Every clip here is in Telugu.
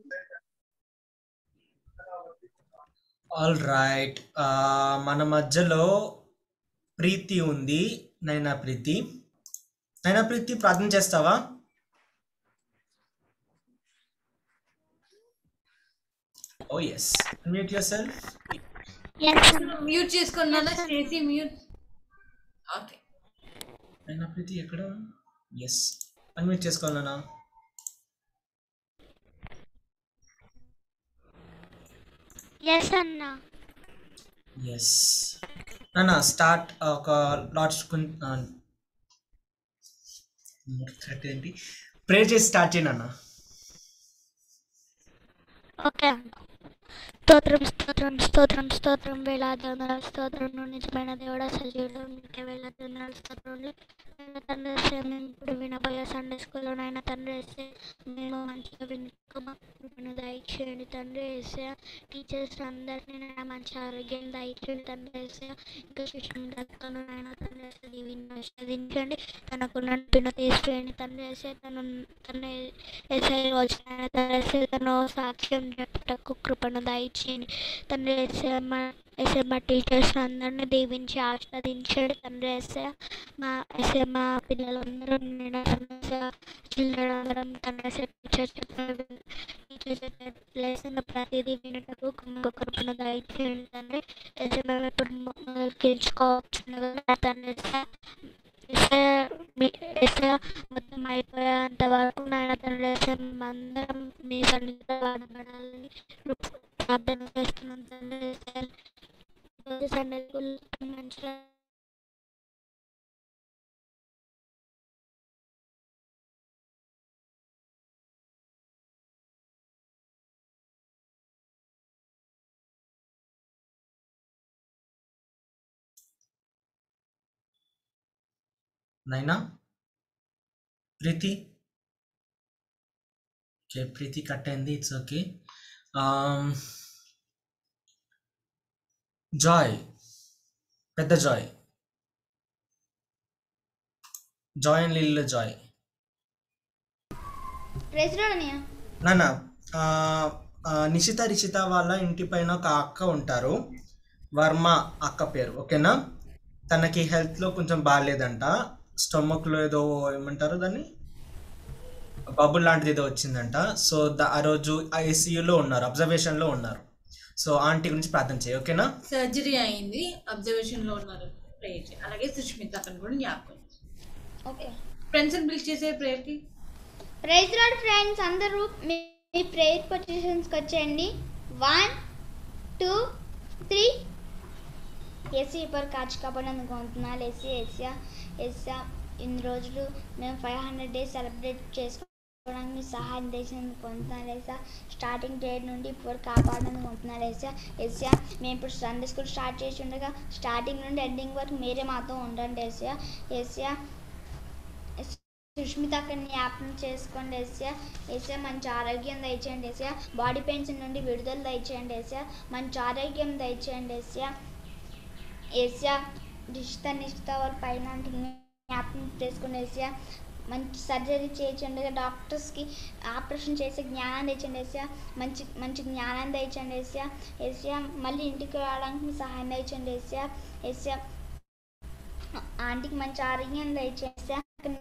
All right. మన మధ్యలో ప్రీతి ఉంది. నైనా ప్రీతి. నైనా ప్రీతి ప్రార్థన చేస్తావా? Oh yes. Unmute yourself. Yes, mute చేసుకున్నానా చేసి మ్యూట్. ఓకే. నైనా ప్రీతి ఎక్కడ? ఎస్. అన్మ్యూట్ చేసుకోవాలనా? yes, Anna. ఎస్. నానా స్టార్ట్ ఒక లాట్ ఏంటి ప్రే చేసి స్టార్ట్ చేయను అన్న. Okay. స్తోత్రం స్తోత్రం స్తోత్రం స్తోత్రం వేలాది వందనాలు స్తోత్రం నిజమైన దేవుడా సజీవుడు నీకే వేలాది వందనాలు స్తోత్రం తండ్రి వేస్తే మేము ఇప్పుడు వినబోయే సండే స్కూల్లోనైనా తండ్రి వేస్తే మేము మంచిగా వినుకోమని దయచేయండి తండ్రి వేస్తే టీచర్స్ అందరినీ నైనా మంచి ఆరోగ్యం దయచేయండి తండ్రి వేస్తే ఇంకా శిష్యులను నైనా తండ్రి వేస్తే దీవిని ఆశీర్వదించండి తనకు నడిపిన తీసివేయండి తండ్రి వేస్తే తన వేసే రోజు తండ్రి వేస్తే తను సాక్ష్యం చెప్పుటకు కృపను దయచేయండి తండ్రి వేసే మా టీచర్స్ అందరినీ దీవించి ఆస్వాదించండి తండ్రి వేసే మా పిల్లలందరూ నేను చిల్డ్రన్ అందరం తండ్రి వేసే టీచర్స్ లేసిన ప్రతిదీ వినటకు కృపను దయచేయండి తండ్రి వేసే మేము ఇప్పుడు గెలుచుకోవచ్చు తండ్రి మొత్తం అయిపోయేంత వరకు నాయన తండ్రి అందరం మీ సన్నిధిలో వాడబడాలని ప్రార్థన చేస్తున్నాం తండ్రి సండే స్కూల్ మంచిగా నైనా ప్రీతి. ఓకే, ప్రీతి కట్ అయింది. It's okay. జాయ్, పెద్ద Joy, Joy and lil Joy. నాన్న, నిషిత వాళ్ళ ఇంటి పైన ఒక అక్క ఉంటారు, వర్మ అక్క పేరు. ఓకేనా? తనకి హెల్త్లో కొంచెం బాగాలేదంట. స్టమక్లో ఏదో ఏమంటారు దాన్ని, బబుల్ లాంటిది ఏదో వచ్చిందంట. సో ఆ రోజు ఐసీయూలో ఉన్నారు, అబ్జర్వేషన్లో ఉన్నారు. సో ఆంటీ గురించి ప్రార్థన చేయి. ఓకేనా? సర్జరీ అయింది, అబ్జర్వేషన్ లో ఉన్నారు, ప్రేయర్ చేయి. అలాగే సుష్మిత అతను కూడా జ్ఞాపకం. ఓకే, ఫ్రెండ్స్ బిల్డ్ చేసే ప్రేయర్ కి. ప్రైజ్ లార్డ్ ఫ్రెండ్స్, అందరూ మీ ప్రేయర్ పొజిషన్స్కి వచ్చేయండి. 1 2 3. ఏసీ ఇప్పుడు కాచి కాపాడేందుకు వందనాలు ఏసీ. ఇన్ని రోజులు మేము 500 days సెలబ్రేట్ చేసుకోవడానికి మీ సహాయం చేసినందుకు వందనాలు ఏసా. స్టార్టింగ్ డేట్ నుండి ఇప్పుడు కాపాడేందుకు వందనాలు ఏసా. మేము ఇప్పుడు సండే స్కూల్ స్టార్ట్ చేసి ఉండగా స్టార్టింగ్ నుండి ఎండింగ్ వరకు మీరే మాతో ఉండండి ఏసా. సుష్మిత అక్కడిని జ్ఞాపకం చేసుకోండి ఏసా. మంచి ఆరోగ్యం దయచేయండి ఏసా. బాడీ పెయిన్స్ నుండి విడుదల దయచేయండి ఏసా. మంచి ఆరోగ్యం దయచేయండి ఏసా. నిష్ఠ వాళ్ళ పైన జ్ఞాపకం చేసుకోండి ఏసా. మంచి సర్జరీ చేయించండి, డాక్టర్స్కి ఆపరేషన్ చేసే జ్ఞానం తెచ్చండి ఏసా. మంచి జ్ఞానం తెచ్చండి ఏసా. మళ్ళీ ఇంటికి రావడానికి మీ సహాయం తెచ్చండి ఏసా. ఆంటీకి మంచి ఆరోగ్యం దయచేసా,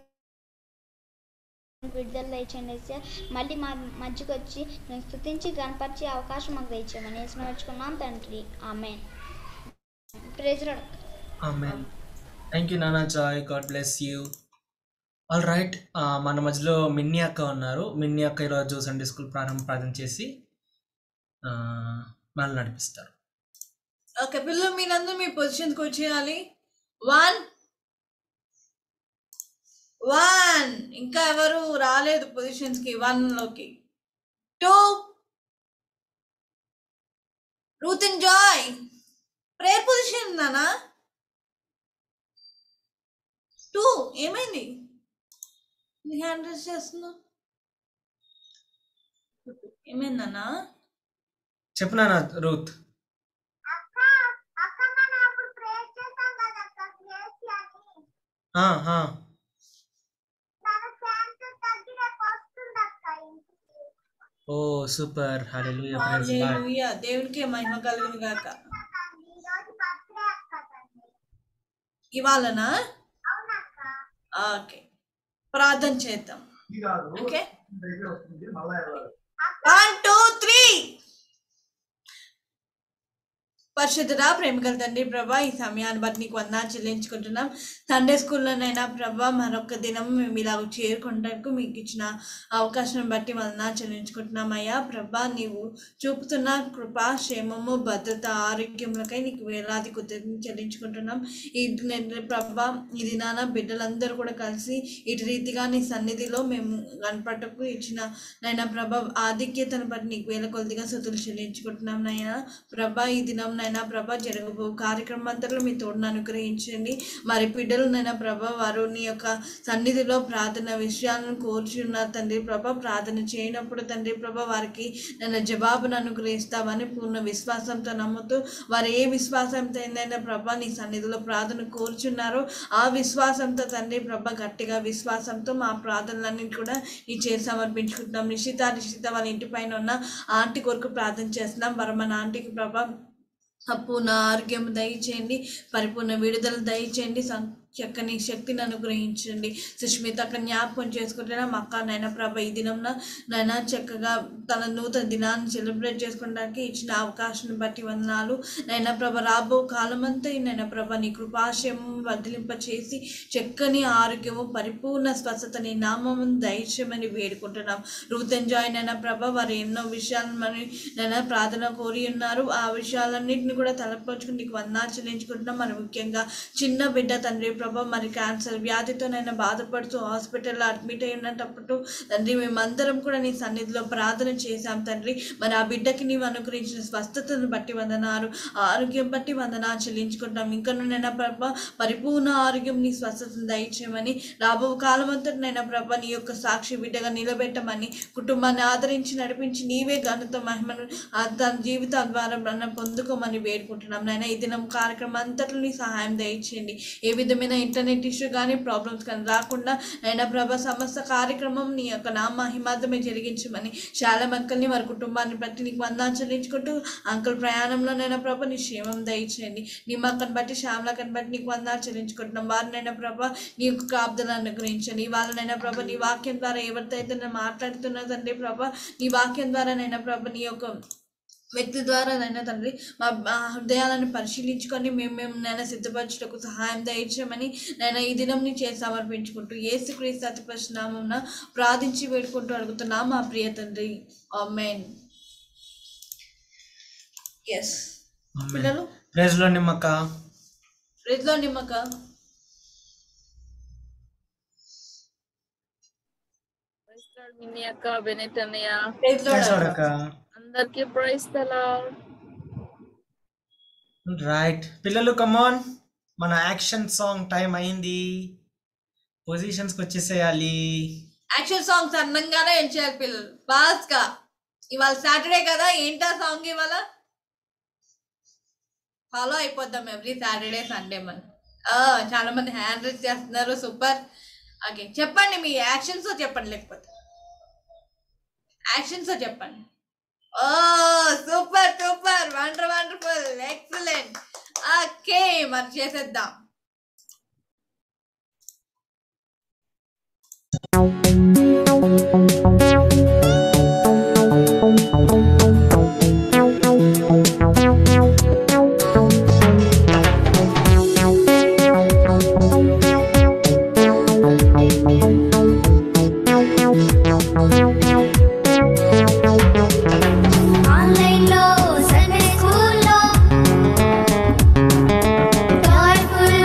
విడుదల దయచేయండి ఏసా. మళ్ళీ మా మధ్యకి వచ్చి మేము స్తుతించి గణపరిచే అవకాశం మాకు దయచేయమని వేసుకుని వచ్చుకున్నాం తండ్రి. Amen. Praise Lord. Amen. Thank you నానా Joy, God bless you. All right. మన మధ్యలో మిన్ని అక్క ఉన్నారు. మిన్ని అక్క ఈరోజు సండే స్కూల్ ప్రార్థన చేసి మనల్ని నడిపిస్తారు. ఓకే పిల్లలు, మీరందరూ మీ పొజిషన్కి వచ్చేయాలి. 1 ఇంకా ఎవరు రాలేదు పొజిషన్స్కి. 1 లోకి. 2 Ruth and Joy prayer position నానా. 2 ఏమైంది? హ్యాండ్ రైజ్ చేస్తున్నా, ఏమైందన్నా? చెప్పు నాన్న Ruth. Oh super, hallelujah, praise Lord. Hallelujah, దేవునికే మహిమ కలుగును గాక. ఇవాళనా? ఓకే, ప్రార్థన చేద్దాం. ఓకే, 1 2 3. పరిశుద్ధుడా, ప్రేమికల తండ్రి ప్రభా, ఈ సమయాన్ని బట్టి నీకు వందనాలు చెల్లించుకుంటున్నాం. సండే స్కూల్లోనైనా ప్రభా మరొక దినం మేము ఇలా చేరుకుంటకు మీకు ఇచ్చిన అవకాశం బట్టి వందనాలు చెల్లించుకుంటున్నాం. అయ్యా ప్రభా, నీవు చూపుతున్న కృప, క్షేమము, భద్రత, ఆరోగ్యములకై నీకు వేలాది కృతజ్ఞతలు చెల్లించుకుంటున్నాం. ఈ ప్రభా, ఈ దినాన బిడ్డలందరూ కూడా కలిసి ఇటు రీతిగా నీ సన్నిధిలో మేము కనపడటకు ఇచ్చిన నైనా ప్రభా ఆధిక్యతను బట్టి నీకు వేల కొద్దిగా స్తుతులు చెల్లించుకుంటున్నాం. నైనా ప్రభా, ఈ దినం నైనా ప్రభా జరగబో కార్యక్రమాంతరంలో మీ తోడును అనుగ్రహించండి. మరి బిడ్డలు నైనా ప్రభా వారు నీ యొక్క సన్నిధిలో ప్రార్థన విషయాలను కోరుచున్నారు తండ్రి ప్రభా. ప్రార్థన చేయనప్పుడు తండ్రి ప్రభా వారికి నన్ను జవాబును అనుగ్రహిస్తామని పూర్ణ విశ్వాసంతో నమ్ముతూ వారు ఏ విశ్వాసంతో ఏందైనా ప్రభా నీ సన్నిధిలో ప్రార్థన కోరుచున్నారో ఆ విశ్వాసంతో తండ్రి ప్రభా గట్టిగా విశ్వాసంతో మా ప్రార్థనలన్నీ కూడా ఈ చేసి సమర్పించుకుంటున్నాం. నిశ్చిత వాళ్ళ ఇంటి పైన ఉన్న ఆంటీ కొరకు ప్రార్థన చేస్తున్నాం. మన ఆంటీకి ప్రభా అపూర్ణ ఆరోగ్యం దయచేయండి, పరిపూర్ణ విడుదల దయచేయండి, చక్కని శక్తిని అనుగ్రహించండి. సుష్మిత అక్కడ జ్ఞాపకం చేసుకుంటున్నా మా అక్క నైనా ప్రభ ఈ దినంన నైనా చక్కగా తన నూతన దినాన్ని సెలబ్రేట్ చేసుకోవడానికి ఇచ్చిన అవకాశాన్ని బట్టి వందనాలు. నైనా ప్రభ రాబో కాలమంతా నైనా ప్రభ నీ కృపాశయం వర్ధలింప చేసి చక్కని ఆరోగ్యము, పరిపూర్ణ స్వస్థత నీ నామము దయచేయమని వేడుకుంటున్నాం. రూత్ ఎంజాయ్ నైనా ప్రభ వారు ఎన్నో విషయాలను మరి నైనా ప్రార్థన కోరి ఉన్నారు. ఆ విషయాలన్నింటినీ కూడా తలపోచుకుని నీకు వందనాలు చెల్లించుకుంటున్నాం. మరి ముఖ్యంగా చిన్న బిడ్డ తండ్రి ప్రభా మరి క్యాన్సర్ వ్యాధితోనైనా బాధపడుతూ హాస్పిటల్లో అడ్మిట్ అయి ఉన్నప్పుడు తండ్రి మేమందరం కూడా నీ సన్నిధిలో ప్రార్థన చేశాం తండ్రి. మరి ఆ బిడ్డకి నీవు అనుగ్రహించిన స్వస్థతను బట్టి వందనాలు, ఆరోగ్యం బట్టి వందనాలు చెల్లించుకుంటాం. ఇంకా నైనా ప్రభా పరిపూర్ణ ఆరోగ్యం నీ స్వస్థతను దయచేయమని, రాబో కాలం అంతటినైనా ప్రభా నీ యొక్క సాక్షి బిడ్డగా నిలబెట్టమని, కుటుంబాన్ని ఆదరించి నడిపించి నీవే ఘనత మహిమను తన జీవితం ద్వారా పొందుకోమని వేడుకుంటున్నాం. నైనా ఈ దినం కార్యక్రమం అంతట్లో నీ సహాయం దయచేయండి. ఏ విధమైన ఇంటర్నెట్ ఇష్యూ కానీ ప్రాబ్లమ్స్ కానీ రాకుండా నైనా ప్రభా సమస్త కార్యక్రమం నీ యొక్క నామహిమార్థమే జరిగించమని, శాలం అంకల్ని వారి కుటుంబాన్ని బట్టి నీకు వందనాలు చెల్లించుకుంటూ అంకుల్ ప్రయాణంలో నైనా ప్రభా నీ క్షేమం దయచేయండి. నీ మక్కను బట్టి శ్యామలకని బట్టి నీకు వందనాలు చెల్లించుకుంటున్నాం. వారినైనా ప్రభా నీ యొక్క కాపుదలను అనుగ్రహించండి. వాళ్ళనైనా ప్రభా నీ వాక్యం ద్వారా ఎవరితో అయితే నేను మాట్లాడుతున్నా తండ్రి ప్రభా నీ వాక్యం ద్వారా నైనా ప్రభా నీ యొక్క వ్యక్తి ద్వారా నైనా తండ్రి మా హృదయాలను పరిశీలించుకొని మేము నైనా సిద్ధపరచుటకు సహాయం దయచేయమని నైనా ఈ దినం నీ చేసి సమర్పించుకుంటూ యేసుక్రీస్తు అతి పరిశుద్ధ నామమున ప్రార్థించి వేడుకుంటూ అడుగుతున్నాం మా ప్రియ తండ్రి, ఆమేన్. ఎస్ పిల్లలు, ప్రైజ్ లో నిమ్మక, ప్రైజ్ లో నిమ్మక. అక్క బెనెట్ అన్నయ్య, ప్రైజ్ లో అందరికి ప్రైజ్ ద లార్డ్. రైట్ పిల్లలు, కమాన్, మన యాక్షన్ సాంగ్ టైం అయింది. పొజిషన్స్ కి వచ్చేసేయాలి. యాక్షన్ సాంగ్స్ అందంగానే ఎంచేయాలి పిల్లలు, ఫాస్ట్ గా. ఇవాళ సాటర్డే కదా, ఏంటా సాంగ్ ఇవాళ ఫాలో అయిపోద్దాం ఎవ్రీ సాటర్డే సండే మన. చాలా మంది హ్యాండ్ రైజ్ చేస్తున్నారు, సూపర్. ఓకే చెప్పండి మీ యాక్షన్స్ చెప్పండి, లేకపోతే యాక్షన్స్ చెప్పండి. Oh super super, wonderful, excellent. Okay మరి చేసేద్దాం. ఆన్లైన్లో సండే స్కూల్లో జాయ్ఫుల్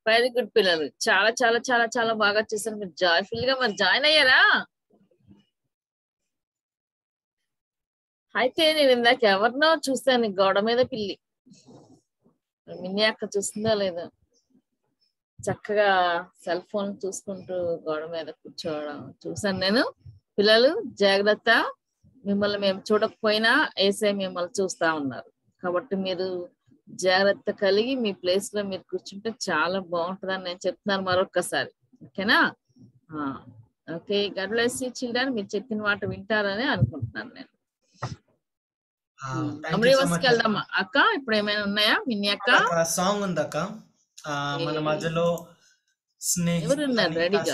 వెరీ గుడ్ పిల్లలు, చాలా చాలా చాలా చాలా బాగా చేశారు. మీరు జాయ్ఫుల్ గా మరి జాయిన్ అయ్యారా? అయితే నేను ఇందాక ఎవరినో చూసాను గోడ మీద పిల్లి. మిన్ని అక్క చూస్తుందా లేదా? చక్కగా సెల్ ఫోన్ చూసుకుంటూ గోడ మీద కూర్చోవడం చూసాను నేను. పిల్లలు జాగ్రత్త, మిమ్మల్ని మేము చూడకపోయినా ఏసే మిమ్మల్ని చూస్తా ఉన్నారు కాబట్టి మీరు జాగ్రత్త కలిగి మీ ప్లేస్ లో మీరు కూర్చుంటే చాలా బాగుంటుందని నేను చెప్తున్నాను మరొక్కసారి. ఓకేనా? Okay, God bless you children. మీరు చెప్పిన మాట వింటారని అనుకుంటున్నాను నేను. అమరీవర్స్కి వెళ్దామా అక్క? ఇప్పుడు ఏమైనా ఉన్నాయా మిన్ని అక్క? సాంగ్ ఉంది అక్క మన మధ్యలో. ఎవరున్నారు రెడీగా?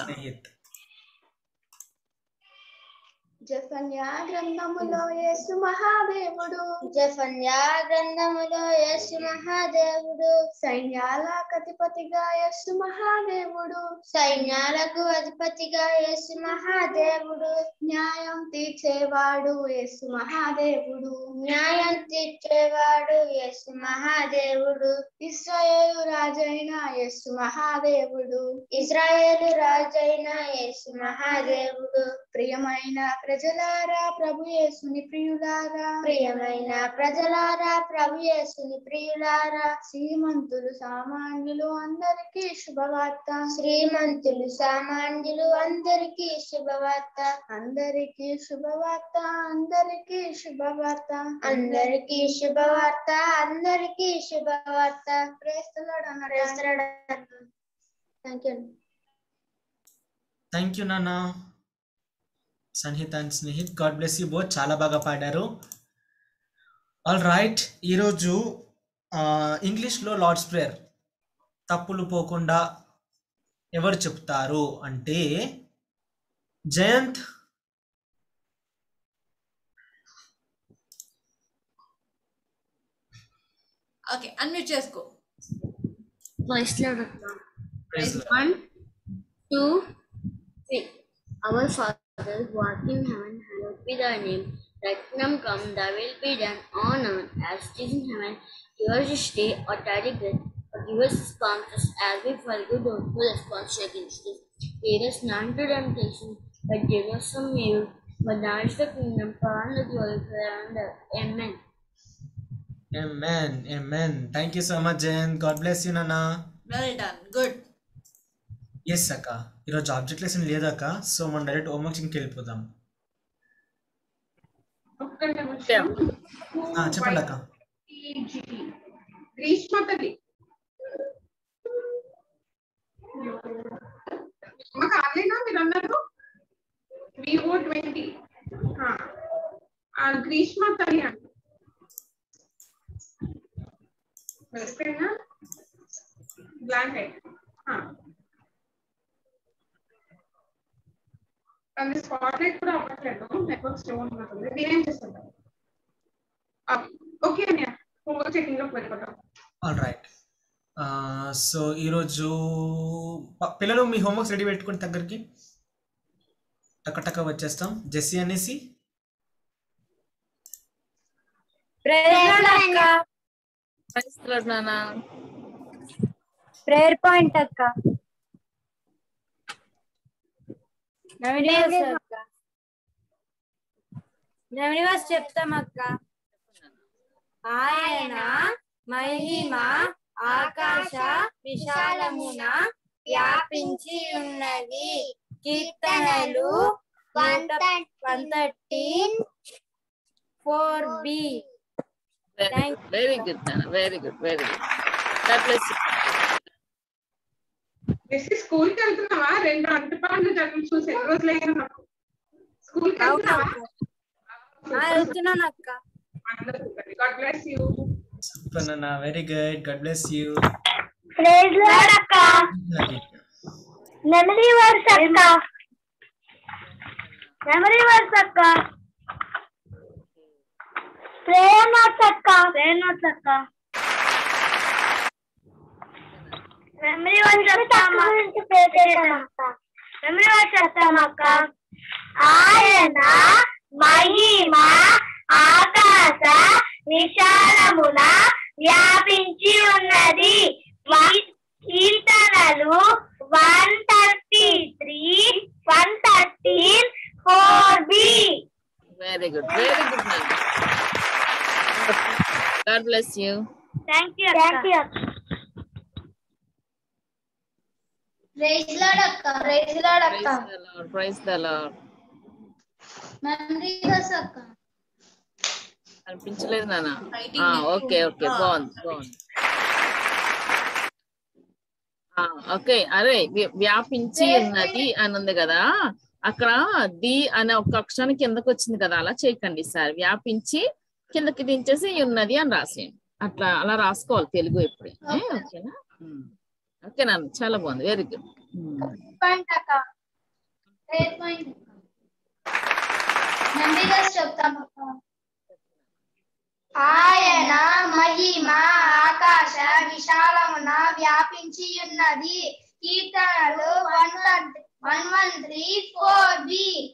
జెఫన్యా గ్రంథములో యేసు మహాదేవుడు, జెఫన్యా గ్రంథములో యేసు మహాదేవుడు, సైన్యాల అధిపతిగా యేసు మహాదేవుడు, సైన్యాలకు అధిపతిగా యేసు మహాదేవుడు, న్యాయం తీర్చేవాడు యేసు మహాదేవుడు, న్యాయం తీర్చేవాడు యేసు మహాదేవుడు, ఇశ్రాయేలు రాజైన యేసు మహాదేవుడు, ఇశ్రాయేలు రాజైన యేసు మహాదేవుడు, ప్రియమైన ప్రజలారా ప్రభు యేసుని ప్రియులారా, ప్రియమైన ప్రజలారా ప్రభు యేసుని ప్రియులారా, శ్రీమంతులు సామాన్యులు అందరికీ శుభవార్త, శ్రీమంతులు సామాన్యులు అందరికీ శుభవార్త, అందరికీ శుభవార్త, అందరికీ శుభవార్త, అందరికీ శుభవార్త, అందరికీ శుభవార్త. ప్రైజ్ ది లార్డ్ అన్న. Praise the Lord. Thank you నాన్న. Sanhith and Snehith, God bless you both. చాలా బాగా పాడారు. ఆల్ రైట్, ఈరోజు ఇంగ్లీష్లో లార్డ్స్ ప్రేయర్ తప్పులు పోకుండా ఎవరు చెప్తారు అంటే జయంత్. ఓకే, అన్మ్యూట్ చేసుకో. Praise the Lord. Praise the Lord. 1, 2, 3. Our Father who art in heaven, hallowed be thy name. Thy kingdom come, thy will be done on earth as it is in heaven. Give us this day our daily bread, forgive us our trespasses as we forgive those who trespass against us. Lead us not into temptation, but deliver us from evil. For thine is the kingdom, power, and the glory forever and ever. Amen. Amen. Amen. Thank you so much, Jayan. God bless you, Nana. Well done, good. Yes అక్క, ఈరోజు ఆబ్జెక్ట్ లెసన్ లేదక్క, సో మనం డైరెక్ట్ హోంవర్క్స్కి వెళ్ళిపోదాం. చెప్పండి అక్క. గ్రీష్మ తల్లి మాకు ఆన్లైనా మీరు అన్నారు వివో 20 గ్రీష్మ తల్లి అంట వెళ్ళిపోయినా బ్లాంక్ అయితే కానీ స్పాట్ లైట్ కూడా అవ్వట్లేదు, నెట్వర్క్ స్లో ఉంటుంది. నేనేం చేస్తాను? ఓకే అన్నయ్య, హోంవర్క్ చెకింగ్ లోకి వెళ్ళిపోతాం. ఆల్ రైట్, సో ఈరోజు పిల్లలు మీ హోంవర్క్స్ రెడీ పెట్టుకుని దగ్గరికి టక్క వచ్చేస్తాం. జెస్సీ అనేసి ప్రేయర్ పాయింట్ అక్క. నవనివాస్ చెప్తాం అక్క. ఆయన మహిమ ఆకాశ విశాలమున వ్యాపించి ఉన్నది. కీర్తనలు 113:4b. Very good, very good, very good. స్కూల్కి వెళ్తున్నావా? 2 అంటుపాలు చదువు చూసి ఎన్ని రోజులు అయినా నాకు. స్కూల్కి వెళ్తున్నావా? వెళ్తున్నాను అక్క. God bless you. సూపర్ నాన్న, very good, God bless you. Praise lord అక్క. మెమరీ వర్స్ అక్క. మెమరీ వర్స్ అక్క. ప్రేయర్ నోట్స్ అక్క. ప్రేయర్ నోట్స్ అక్క. మెమరీ వర్స్ చెప్తామా? మెమరీ వర్స్ చెప్తామక్క. ఆయన మహిమ ఆకాశ విశాలమున వ్యాపించి ఉన్నది. కీర్తనలు very good God bless you. Thank you praise lord అక్క. ప్రైజ్ లార్డ్ అక్క. Praise the Lord. Memory verse అక్క. అనిపించలేదు నాన్న. ఓకే బాగుంది. ఓకే అరే వ్యాపించి ఉన్నది అని ఉంది కదా, అక్కడ ది అనే ఒక అక్షరాన్ని కిందకి వచ్చింది కదా, అలా చేయకండి సార్. వ్యాపించి కిందకి దించేసి ఉన్నది అని రాసేయండి. అలా రాసుకోవాలి తెలుగు ఎప్పుడైనా. ఓకేనా? ఓకే నాన్న, చాలా బాగుంది. Very good. మెమరీ వర్స్ చెప్తాం అక్క. ఆయన మహిమ ఆకాశ విశాలమున వ్యాపించి ఉన్నది. కీర్తనలు 113:4b.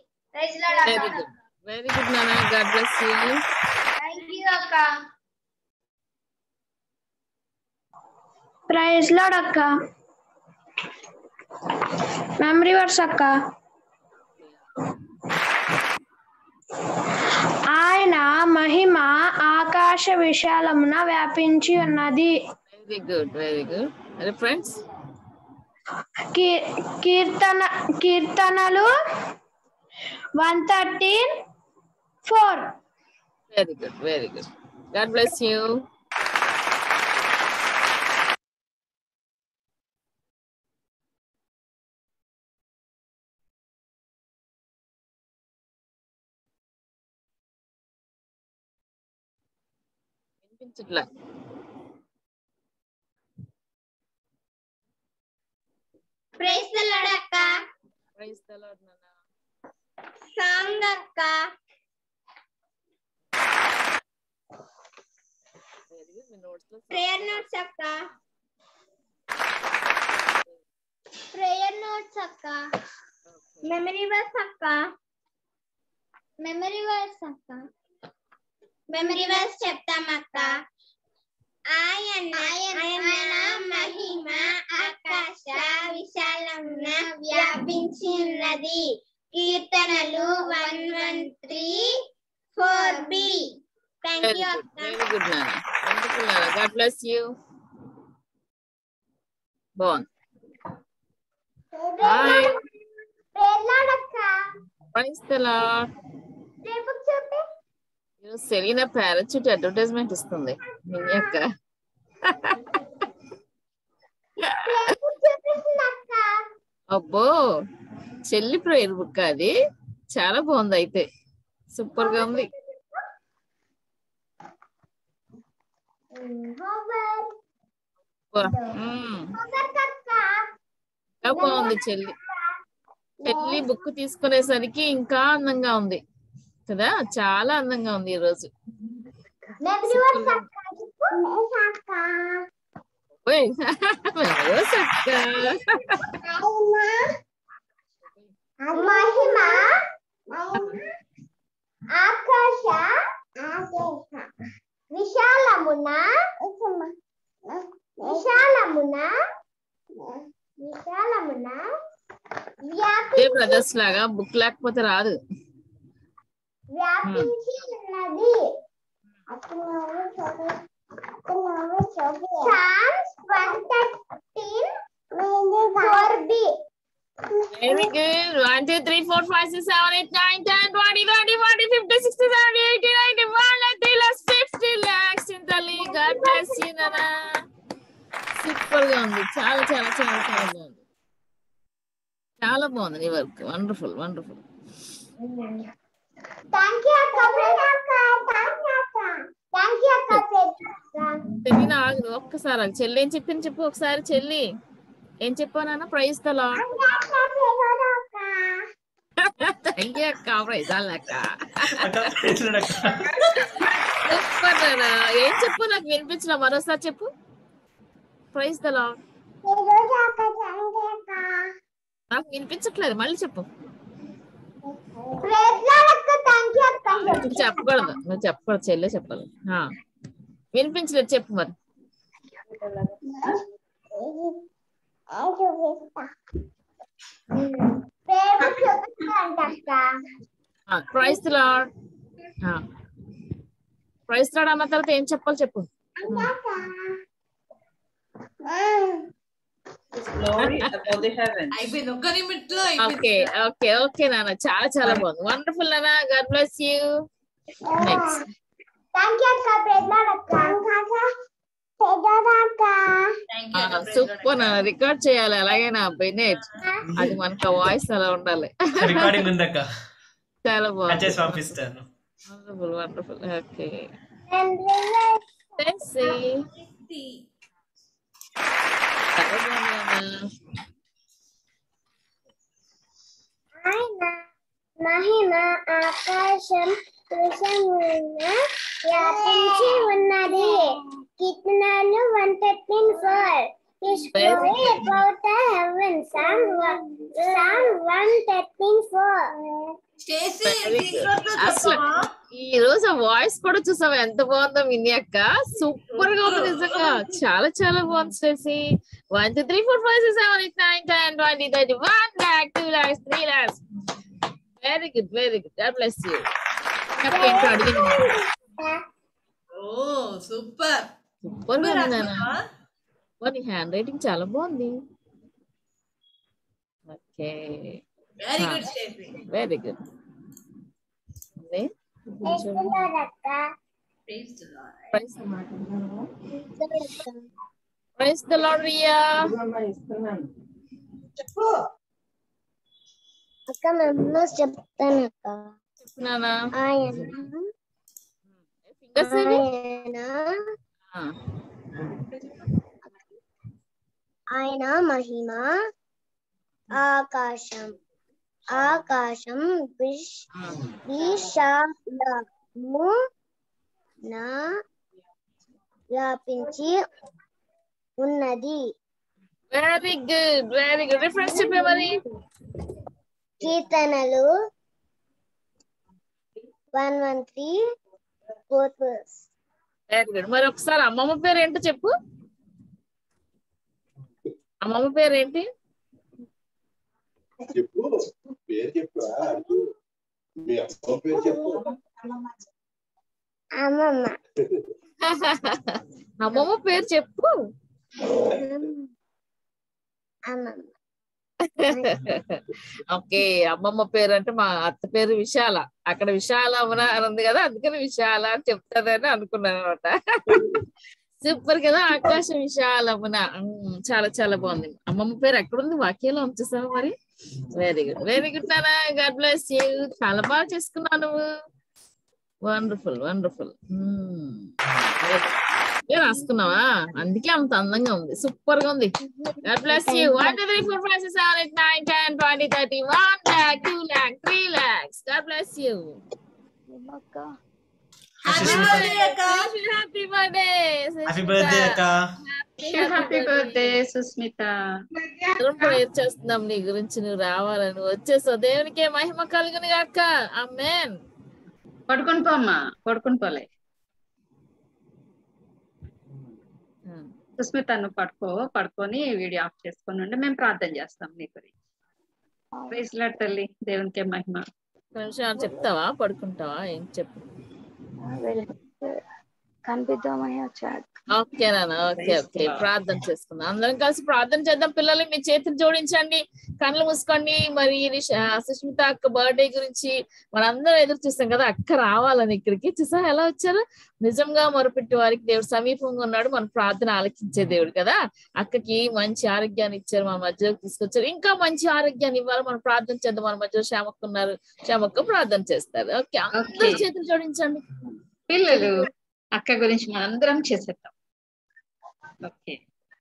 వెరీ గుడ్ నాన్న. God bless you. Thank you అక్క. ప్రైజ్ లార్డ్ అక్క. మెమరీ వర్స్ అక్క. ఆయన మహిమ ఆకాశ విశాలమున వ్యాపించి ఉన్నది. వెరీ గుడ్ రిఫరెన్స్ కీర్తనలు 113:4. Very good. God bless you. వినిపించట్లే. ప్రైజ్ ద లార్డ్ అక్క. ప్రైజ్ ద లార్డ్ నాన్న. సాంగ్ అక్క. Very good. మీ నోట్స్ లో ప్రేయర్ నోట్స్ అక్క. ప్రేయర్ నోట్స్ అక్క. మెమరీ వర్స్ అక్క. మెమరీ వర్స్ చెప్తాం అక్క. ఆయన మహిమ ఆకాశ విశాలమున వ్యాపించి ఉన్నది. కీర్తనలు 113:4b. థ్యాంక్ యూ అక్క. వెరీ గుడ్ నాన్న. వండర్ఫుల్ నాన్న. God bless you. బాగుంది. Hi. Praise the lord. Selina parachute advertisement ఇస్తుంది మినీ అక్క. అబ్బో చెల్లి ప్రేయర్ బుక్ అది, చాలా బాగుంది. అయితే సూపర్ గా ఉంది. బాగుంది చెల్లి బుక్ తీసుకునేసరికి ఇంకా అందంగా ఉంది కదా, చాలా అందంగా ఉంది ఈ రోజు. ఆకాశ విశాలమున బ్రదర్స్ లాగా బుక్ లేకపోతే రాదు. వ్యాపించి ఉన్నది. Psalms 113:4b. Very good. 1 2 3 4 5 6 7 8 9 10 20 30 40 50 60 70 80 90 1 lakhs 50 lakhs in the league. God bless you, Nana. Super గా ఉంది. చాలా చాలా చాలా చాలా బాగుంది. చాలా బాగుంది నీ work. Wonderful wonderful. Thank you akka. Thank you akka. తెలియనా ఆగు ఒక్కసారి. చెల్లి ఏం చెప్పింది చెప్పు ఒకసారి. చెల్లి ఏం చెప్పానా? Praise the lord. Thank you అక్క. ప్రైజ్ అక్క. చెప్పారా? ఏం చెప్పు నాకు వినిపించలా, మరోసారి చెప్పు. Praise the lord. నాకు వినిపించట్లేదు, మళ్ళీ చెప్పు. చెప్పకూడదు, నువ్వు చెప్పకూడదు, చెల్లె చెప్పాలి. వినిపించలేదు, చెప్పు మరి. Praise the lord. Praise lord అన్న తర్వాత ఏం చెప్పాలి చెప్పు. అయిపోయింది, ఒక్క నిమిట్ లో ఓకే ఓకే ఓకే నాన్న, చాలా చాలా బాగుంది. వండర్ఫుల్ నాన్న, God bless you. Next super నాన్న, రికార్డ్ చేయాలి అలాగేనా బెనెట్, అది మనకు వాయిస్ అలా ఉండాలి. రికార్డింగ్ ఉందక్క, చాలా బాగుంది, చేసి పంపిస్తాను. Wonderful wonderful. ఓకే మహిమ ఆకాశం విషమున వ్యాపించి ఉన్నది. కీర్తనలు 113:4. His glory above the heavens. Psalm 113:4. అసలు ఈ రోజు వాయిస్ కూడా చూసావా ఎంత బాగుందో మినీ అక్క, సూపర్ గా ఉంది నిజంగా, చాలా చాలా బాగుంది Stacy. 1 2 3 4 5 6 7 8 9 10 20 30 1 lakh 2 lakhs 3 lakhs. Very good very good, God bless you. ఏంటో అడిగింది. సూపర్ సూపర్ గా ఉంది నాన్న, నీ హ్యాండ్ రైటింగ్ చాలా బాగుంది. Okay very good Steffi, very good. Praise the lord Riya. అక్క మెంబర్స్ చెప్తాను అక్క. చెప్తున్నానా? ఆయన మహిమ ఆకాశం ఆకాశం విశాలము నా వ్యాపించి ఉన్నది. Very good very good. Reference చెప్పే మరి. కీర్తనలు 113:4. Very good. మరి ఒకసారి అమ్మమ్మ పేరు ఏంటో చెప్పు. అమ్మమ్మ పేరు ఏంటి? చెప్పు, పేరు చెప్పు, మీ అమ్మ పేరు చెప్పు. అమ్మమ్మ. అమ్మమ్మ పేరు చెప్పు. అమ్మమ్మ. ఓకే, అమ్మమ్మ పేరు అంటే మా అత్త పేరు విశాల, అక్కడ విశాల అని ఉంది కదా, అందుకని విశాల అని చెప్తాదని అనుకున్నాను అనమాట. సూపర్ కదా, ఆకాశం విశాలమున. చాలా చాలా బాగుంది. అమ్మమ్మ పేరు ఎక్కడుంది? వాక్యంలో ఉంచేసావా మరి? వెరీ గుడ్ వెరీ గుడ్ నాన్న, గాడ్ బ్లెస్ యూ. చాలా బాగా చేసుకున్నావు నువ్వు. Wonderful wonderful. రాసుకున్నావా? అందుకే అంత అందంగా ఉంది, సూపర్ గా ఉంది. God bless you. 1 2 3 4 5 6 7 8 9 10 20 30 1 lakh 2 lakh 3 lakhs. God bless you. Happy birthday అక్క. Happy birthday. హ్యాపీ బర్త్డే అక్క. Happy birthday Sushmita. ప్రేయర్ చేస్తున్నాం నీ గురించి, నువ్వు రావాలని వచ్చేసావు. దేవునికే మహిమ కలుగును గాక. ఆమేన్. పడుకొని పోమ్మా, పడుకొని పోలే. సుస్మిత నువ్వు పడుకొని వీడియో ఆఫ్ చేసుకొని ఉండి మేము ప్రార్థన చేస్తాం నీ గురించి. ప్రైజ్ లార్డ్ తల్లి, దేవునికే మహిమ. నిమిషాలు చెప్తావా? పడుకుంటావా? ఏం చెప్పు. కనిపిద్దామని వచ్చాడు. ఓకే నాన్న, ఓకే ఓకే. ప్రార్థన చేసుకుందాం, అందరం కలిసి ప్రార్థన చేద్దాం. పిల్లలు మీ చేతులు జోడించండి, కళ్ళు మూసుకోండి. మరి సుష్మిత అక్క బర్త్డే గురించి మనందరం ఎదురు చూస్తాం కదా, అక్క రావాలని ఇక్కడికి. చూసా ఎలా వచ్చారు? నిజంగా మొరపెట్టి వారికి దేవుడు సమీపంగా ఉన్నాడు. మన ప్రార్థన ఆలకించే దేవుడు కదా. అక్కకి మంచి ఆరోగ్యాన్ని ఇచ్చారు, మన మధ్యలోకి తీసుకొచ్చారు. ఇంకా మంచి ఆరోగ్యాన్ని ఇవ్వాలి. మనం ప్రార్థన చేద్దాం. మన మధ్యలో శ్యామక్క ఉన్నారు, శ్యామక్క ప్రార్థన చేస్తారు. ఓకే, అందరూ చేతులు జోడించండి. పిల్లలు అక్క గురించి మనందరం చేసేద్దాం. ఓకే,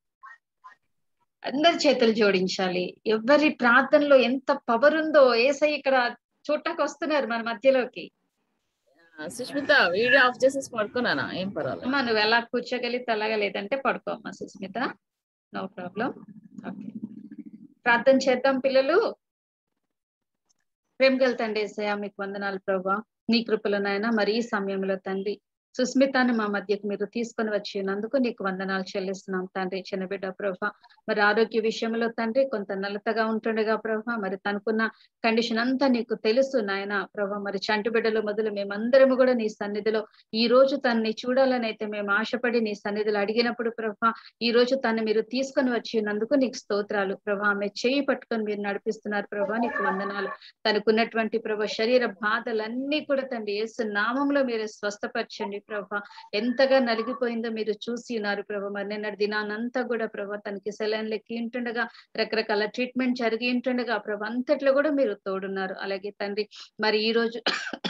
అందరి చేతులు జోడించాలి. ఎవరి ప్రార్థనలో ఎంత పవర్ ఉందో యేసయ్య ఇక్కడ చూడటానికి వస్తున్నారు మన మధ్యలోకి. సుష్మిత వీడియో ఆఫ్ చేసేసి పడుకున్నానా? ఏం పర్వాలేదు అమ్మా, నువ్వు ఎలా కూర్చోగలిగితే అలాగా, లేదంటే పడుకోమ్మా సుస్మిత, నో ప్రాబ్లం. ఓకే, ప్రార్థన చేద్దాం పిల్లలు. ప్రేమ గల తండ్రి యేసయ్య, మీకు వందనాలు ప్రభువా. నీ కృపలో నాయన మరి ఈ సమయంలో తండ్రి సుస్మితాన్ని మా మధ్యకు మీరు తీసుకొని వచ్చినందుకు నీకు వందనాలు చెల్లిస్తున్నాం తండ్రి. చిన్న బిడ్డ ప్రభా మరి ఆరోగ్య విషయంలో తండ్రి కొంత నలతగా ఉంటుండగా ప్రభా మరి తనకున్న కండిషన్ అంతా నీకు తెలుసు నాయన ప్రభా. మరి చంటి బిడ్డలు మొదలు మేమందరము కూడా నీ సన్నిధిలో ఈ రోజు తనని చూడాలని అయితే మేము ఆశపడి నీ సన్నిధిలో అడిగినప్పుడు ప్రభా ఈ రోజు తను మీరు తీసుకొని వచ్చినందుకు నీకు స్తోత్రాలు ప్రభా. ఆమె చేయి పట్టుకొని మీరు నడిపిస్తున్నారు ప్రభా, నీకు వందనాలు. తనకున్నటువంటి ప్రభా శరీర బాధలన్నీ కూడా తండ్రి యేసు నామంలో మీరు స్వస్థపరచండి ప్రభా. ఎంతగా నలిగిపోయిందో మీరు చూసి ఉన్నారు ప్రభా. మరి నిన్నటి దినానంతా కూడా ప్రభా తనకి సెలైన్ లెక్కి ఉంటుండగా రకరకాల ట్రీట్మెంట్ జరిగి ఉంటుండగా ప్రభా అంతట్లో కూడా మీరు తోడున్నారు. అలాగే తండ్రి మరి ఈ రోజు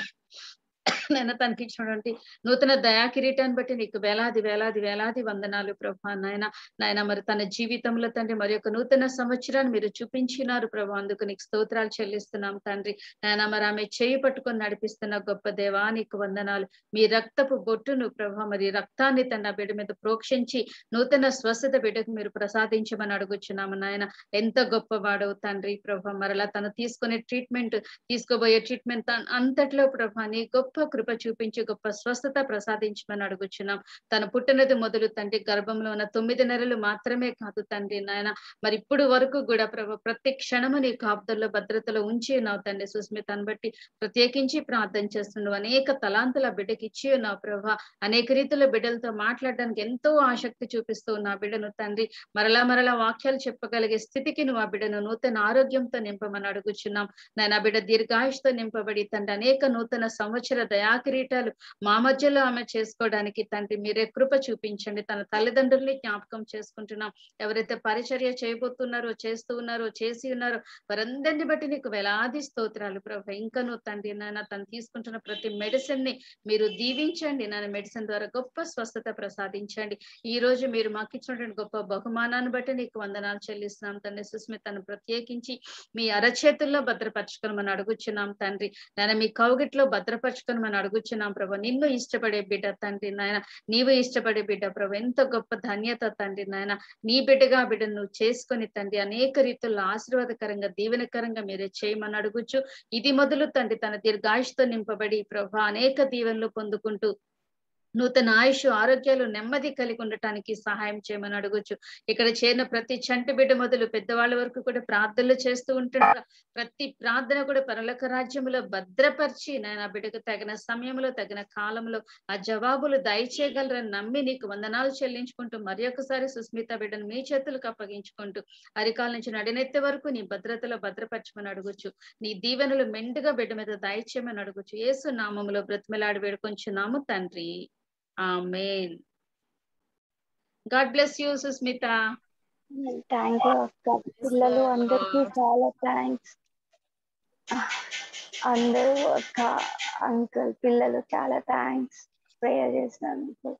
నేను తనకి ఇచ్చినటువంటి నూతన దయా కిరీటాన్ని బట్టి నీకు వేలాది వేలాది వేలాది వందనాలు ప్రభా. నాయన మరి తన జీవితంలో తండ్రి మరి యొక్క నూతన సంవత్సరాన్ని మీరు చూపించినారు ప్రభా, అందుకు నీకు స్తోత్రాలు చెల్లిస్తున్నాం తండ్రి. నాయన మరి ఆమె చేయి పట్టుకొని నడిపిస్తున్న గొప్ప దేవా నీకు వందనాలు. మీ రక్తపు బొట్టును ప్రభా మరి రక్తాన్ని తన బిడ్డ మీద ప్రోక్షించి నూతన స్వస్థత బిడ్డకు మీరు ప్రసాదించమని అడుగుచున్నాము నాయన. ఎంత గొప్పవాడవు తండ్రి ప్రభా. మరలా తను తీసుకునే తీసుకోబోయే ట్రీట్మెంట్ అంతట్లో ప్రభా నీ గొప్ప కృప చూపించి గొప్ప స్వస్థత ప్రసాదించమని అడుగుచున్నాం. తను పుట్టినది మొదలు తండ్రి గర్భంలో ఉన్న 9 నెలలు మాత్రమే కాదు తండ్రి నాయన మరి ఇప్పుడు వరకు కూడా ప్రభా ప్రతి క్షణము నీ కాపుదల్లో భద్రతలో ఉంచి ఉన్నావు తండ్రి. సుస్మితను బట్టి ప్రత్యేకించి ప్రార్థన చేస్తున్నావు. అనేక తలాంతుల బిడ్డకి ఇచ్చి ఉన్నావు ప్రభా. అనేక రీతిలో బిడ్డలతో మాట్లాడడానికి ఎంతో ఆసక్తి చూపిస్తూ ఉన్నావు బిడ్డను తండ్రి. మరలా వాక్యాలు చెప్పగలిగే స్థితికి నువ్వు ఆ బిడ్డను నూతన ఆరోగ్యంతో నింపమని అడుగుచున్నాం నాయన. బిడ్డ దీర్ఘాయుషతో నింపబడి తండ్రి అనేక నూతన సంవత్సర దయా కిరీటాలు మా మధ్యలో ఆమె చేసుకోవడానికి తండ్రి మీరే కృప చూపించండి. తన తల్లిదండ్రుల్ని జ్ఞాపకం చేసుకుంటున్నాం. ఎవరైతే పరిచర్య చేయబోతున్నారో చేస్తూ ఉన్నారో చేసి ఉన్నారో వారందరిని బట్టి నీకు వేలాది స్తోత్రాలు ప్రభా. ఇంకా నువ్వు తండ్రి నాయన తను తీసుకుంటున్న ప్రతి మెడిసిన్ ని మీరు దీవించండి నాయన. మెడిసిన్ ద్వారా గొప్ప స్వస్థత ప్రసాదించండి. ఈ రోజు మీరు మాకు ఇచ్చినటువంటి గొప్ప బహుమానాన్ని బట్టి నీకు వందనాలు చెల్లిస్తున్నాం తండ్రి. సుస్మితను ప్రత్యేకించి మీ అరచేతుల్లో భద్రపరచుకోమని అడుగుచున్నాం తండ్రి నాయన. మీ కౌగిట్లో భద్రపరచుకోమని అడుగుచున్నాం ప్రభా. నిన్ను ఇష్టపడే బిడ్డ తండ్రి నాయన, నీవు ఇష్టపడే బిడ్డ ప్రభా. ఎంత గొప్ప ధన్యత తండ్రి నాయన. నీ బిడ్డగా బిడ్డను నువ్వు చేసుకొని తండ్రి అనేక రీతుల్లో ఆశీర్వాదకరంగా దీవెనకరంగా మీరే చేయమని అడుగుచు ఇది మొదలు తండ్రి తన దీర్ఘాయుషతో నింపబడి ప్రభా అనేక దీవెనలు పొందుకుంటూ నూతన ఆయుష్ ఆరోగ్యాలు నెమ్మది కలిగి ఉండటానికి సహాయం చేయమని అడగొచ్చు. ఇక్కడ చేరిన ప్రతి చంటి బిడ్డ మొదలు పెద్దవాళ్ళ వరకు కూడా ప్రార్థనలు చేస్తూ ఉంటుండగా ప్రతి ప్రార్థన కూడా పరలోక రాజ్యంలో భద్రపరిచి నాయన బిడ్డకు తగిన సమయంలో తగిన కాలంలో ఆ జవాబులు దయచేయగలరని నమ్మి నీకు వందనాలు చెల్లించుకుంటూ మరి ఒకసారి సుస్మిత బిడ్డను మీ చేతులకు అప్పగించుకుంటూ అరికాల నుంచి నడినెత్తే వరకు నీ భద్రతలో భద్రపరచమని అడగొచ్చు. నీ దీవెనలు మెండుగా బిడ్డ మీద దయచేయమని అడగొచ్చు. యేసు నామములో బ్రతిమలాడి వేడుకొంచున్నాము తండ్రి. ఆమేన్. God bless you Sushmita. Thank you అక్క. పిల్లలు అందరికీ చాలా థ్యాంక్స్. అందరూ అక్క అంకుల్ పిల్లలు చాలా థ్యాంక్స్ ప్రేయర్ చేసినందుకు.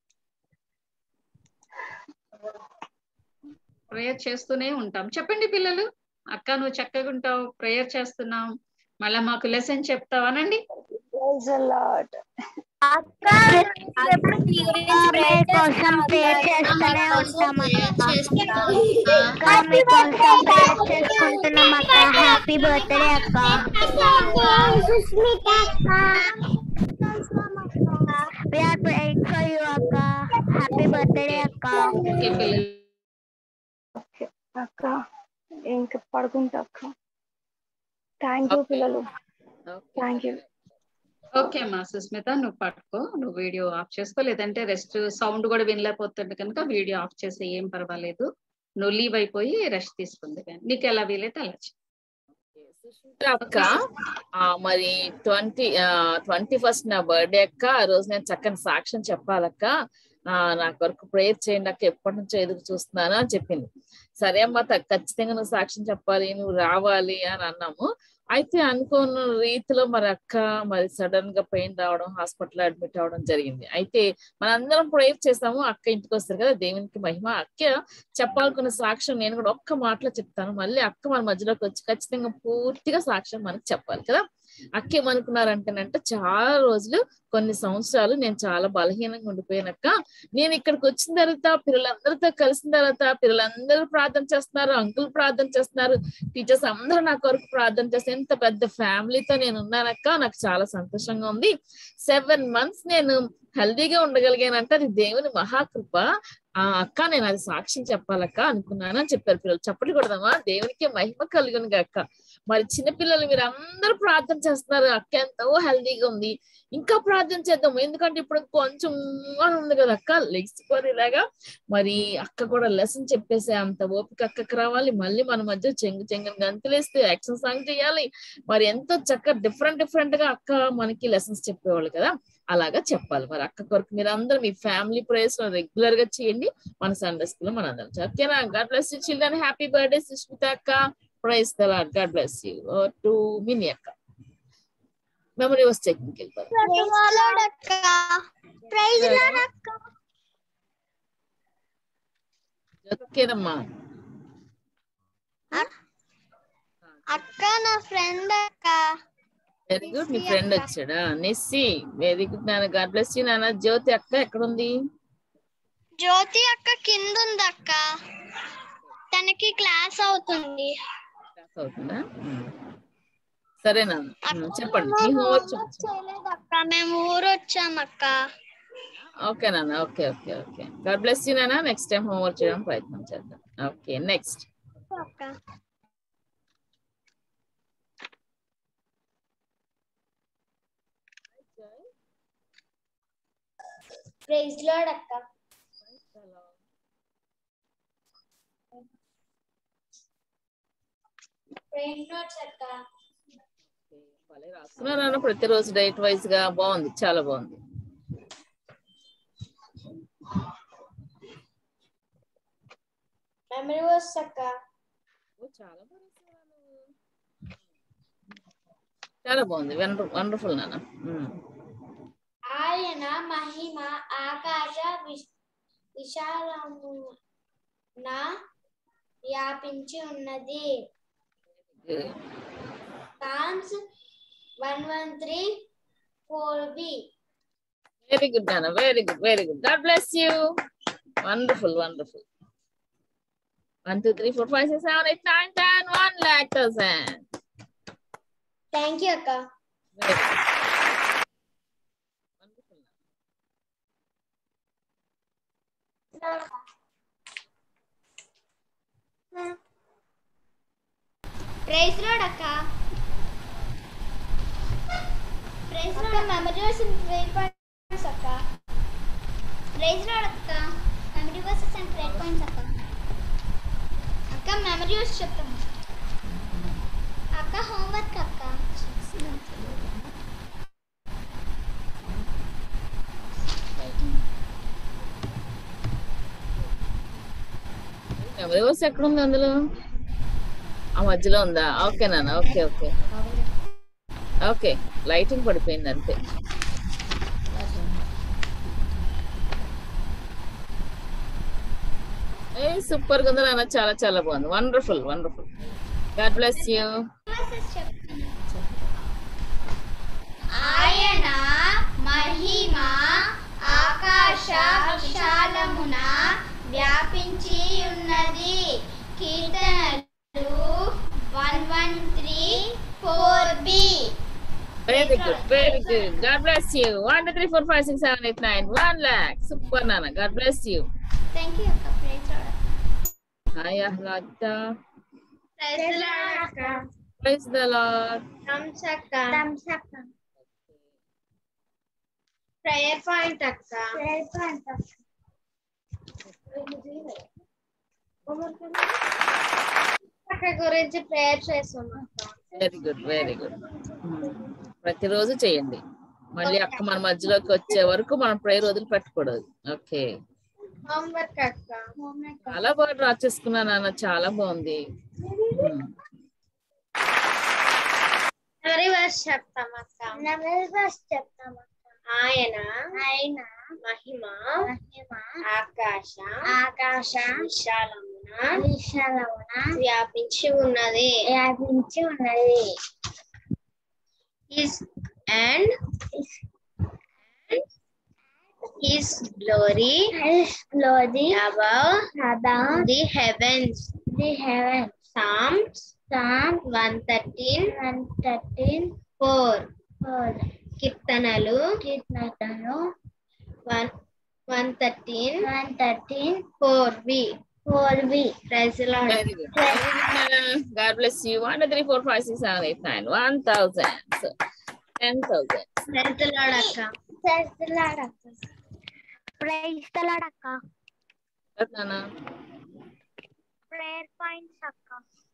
ప్రేయర్ చేస్తూనే ఉంటాం. చెప్పండి పిల్లలు. అక్క నువ్వు చక్కగా ఉంటావు, ప్రేయర్ చేస్తున్నావు, మళ్ళా మాకు లెసన్ చెప్తావానండి. Praise the lord. కోసం ప్రేయర్ చేస్తూనే ఉంటాం అక్క. మీకోసం ప్రేయర్ చేసుకుంటున్నాం అక్క. హ్యాపీ బర్త్డే అక్క. We are praying for you అక్క. హ్యాపీ బర్త్డే అక్క. ఓకే అక్క ఇంకా పడుకుంటా అక్క. థ్యాంక్ యూ పిల్లలు. Thank you. ఓకే అమ్మా సుస్మిత నువ్వు పట్టుకో, నువ్వు వీడియో ఆఫ్ చేసుకో, లేదంటే రెస్ట్ సౌండ్ కూడా వినలేకపోతుంది కనుక వీడియో ఆఫ్ చేస్తే ఏం పర్వాలేదు. నువ్వు లీవ్ అయిపోయి రెస్ట్ తీసుకుంది కానీ నీకు ఎలా వీలైతే అలా అక్క. మరి 21st నా బర్త్డే అక్క. ఆ రోజు నేను చక్కని సాక్ష్యం చెప్పాలక్క. నాకు వరకు ప్రేయర్ చేయండి అక్క, ఎప్పటి నుంచో ఎదురు చూస్తున్నాను అని చెప్పింది. సరే అమ్మా ఖచ్చితంగా నువ్వు సాక్ష్యం చెప్పాలి, నువ్వు రావాలి అని అన్నాము. అయితే అనుకోని రీతిలో మరి అక్క మరి సడన్ గా పెయిన్ రావడం, హాస్పిటల్ అడ్మిట్ అవడం జరిగింది. అయితే మనందరం ప్రేయర్ చేస్తాము, అక్క ఇంటికి వస్తారు కదా, దేవునికి మహిమ. అక్క చెప్పాలనుకున్న సాక్ష్యం నేను కూడా ఒక్క మాటలో చెప్తాను, మళ్ళీ అక్క మన మధ్యలోకి వచ్చి ఖచ్చితంగా పూర్తిగా సాక్ష్యం మనకు చెప్పాలి కదా. అక్క ఏమనుకున్నారంటేనంటే చాలా రోజులు కొన్ని సంవత్సరాలు నేను చాలా బలహీనంగా ఉండిపోయానక్క. నేను ఇక్కడికి వచ్చిన తర్వాత పిల్లలందరితో కలిసిన తర్వాత పిల్లలందరూ ప్రార్థన చేస్తున్నారు, అంకుల్ ప్రార్థన చేస్తున్నారు, టీచర్స్ అందరూ నా కొరకు ప్రార్థన చేస్తారు. ఎంత పెద్ద ఫ్యామిలీతో నేను ఉన్నానక్క, నాకు చాలా సంతోషంగా ఉంది. 7 months నేను హెల్దీగా ఉండగలిగానంటే అది దేవుని మహాకృప. అక్క నేను అది సాక్ష్యం చెప్పాలక్క అనుకున్నాను అని చెప్పారు పిల్లలు. చెప్పట్లు కూడదమ్మా, దేవునికి మహిమ కలుగును గాక. మరి చిన్నపిల్లలు మీరు అందరూ ప్రార్థన చేస్తున్నారు, అక్క ఎంతో హెల్దీగా ఉంది, ఇంకా ప్రార్థన చేద్దాం, ఎందుకంటే ఇప్పుడు కొంచెం ఉంది కదా అక్క లెగిసిపోరు ఇలాగా. మరి అక్క కూడా లెసన్ చెప్పేసే అంత ఓపిక అక్కకి రావాలి. మళ్ళీ మన మధ్య చెంగుని గంతులేస్తే యాక్షన్ సాంగ్ చేయాలి. మరి ఎంతో చక్కగా డిఫరెంట్ గా అక్క మనకి లెసన్స్ చెప్పేవాళ్ళు కదా, అలాగా చెప్పాలి. మరి అక్క కొరకు మీరు అందరూ మీ ఫ్యామిలీ ప్రేయర్స్ రెగ్యులర్ గా చేయండి. మన సండే స్కూల్ లో మన అందరం ఓకేనా. God bless you children. Happy birthday Sushmita అక్క. Praise the lord. God bless you. To Mini అక్క. మెమరీ వాస్ చెకింగ్ వెళ్ళిపోతారు. ఓకేనమ్మా. అక్క నా ఫ్రెండ్ అక్క. Very good. మీ ఫ్రెండ్ వచ్చాడా? నిస్సి. వెరీ గుడ్ నాన్న. గాడ్ బ్లెస్ యూ నాన్న. జ్యోతి అక్క ఎక్కడుంది? జ్యోతి అక్క కింద ఉంది అక్క, తనకి క్లాస్ అవుతుంది. క్లాస్ అవుతుందా? సరే నాన్న చెప్పండి. మీ హోంవర్క్ అక్క మేము ఊరు వచ్చాం అక్క. ఓకే నాన్న. Okay okay okay. God bless you నాన్న. నెక్స్ట్ టైం హోంవర్క్ చేయడం ప్రయత్నం చేద్దాం. Okay next. ప్రైజ్ లార్డ్ అక్క. ప్రైజ్ లార్డ్ అక్క. రాస్తున్నాను ప్రతిరోజు డైట్ వైజ్ గా. బాగుంది, చాలా బాగుంది. మెమరీ వర్స్ అక్క. చాలా బాగుంది. వండర్ఫుల్ నాన్న. ఆయన మహిమ ఆకాశ విశాలమున వ్యాపించి ఉన్నది. Psalms 113:4b. Very good Nana. Very good. God bless you. Wonderful. 1 2 3 4 5 6 7 8 9 10 1,00,000. Thank you akka. Praise Lord akka. Praise Lord. Memory verse and prayer points akka. Praise Lord akka. Memory verses and prayer points akka. Akka memory verse cheptamu. Akka homework akka. Memory verse ఎక్కడ ఉంది? అందులో ఆ మధ్యలో ఉందా? ఓకే నాన్న. ఓకే లైటింగ్ పడిపోయింది అంతే. సూపర్ గా ఉంది నాన్న. చాలా బాగుంది. వండర్ఫుల్. God bless you. ఆయన మహిమ ఆకాశ విశాలమున వ్యాపించి ఉన్నది. కీర్తనలు 113:4b. Very good. God bless you. 1 2 3 4 5 6 7 8 9 1,00,000. Super Nana. God bless you. Thank you akka. Praise Lord. Hi Ahlada. Praise the Lord akka. Praise the Lord. Thumbs akka. Prayer point akka. అక్క గురించి ప్రేయర్ చేస్తున్నాం. Very good. ప్రతిరోజు చేయండి. మళ్ళీ అక్క మన మధ్యలోకి వచ్చే వరకు మనం ప్రేయర్ వదిలిపెట్టకూడదు. ఓకే. హోంవర్క్ అక్క. చాలా బాగా డ్రా చేసుకున్నా నాన్న. చాలా బాగుంది. మెమరీ వర్స్ చెప్తాం అక్క. ఆయన మహిమ ఆకాశ విశాలమున వ్యాపించి ఉన్నది. his and his glory above the heavens. Psalms 113 4. కీర్తనలు 113 4b. Praise the Lord. Very good. Very good, Nana. God bless you. 1, 2, 3, 4, 5, 6, 7, 8, 9. 1,000. So, 10,000. Praise the Lord, akka. Praise the Lord, akka. Praise the Lord, akka. What, Nana? Prayer points, akka.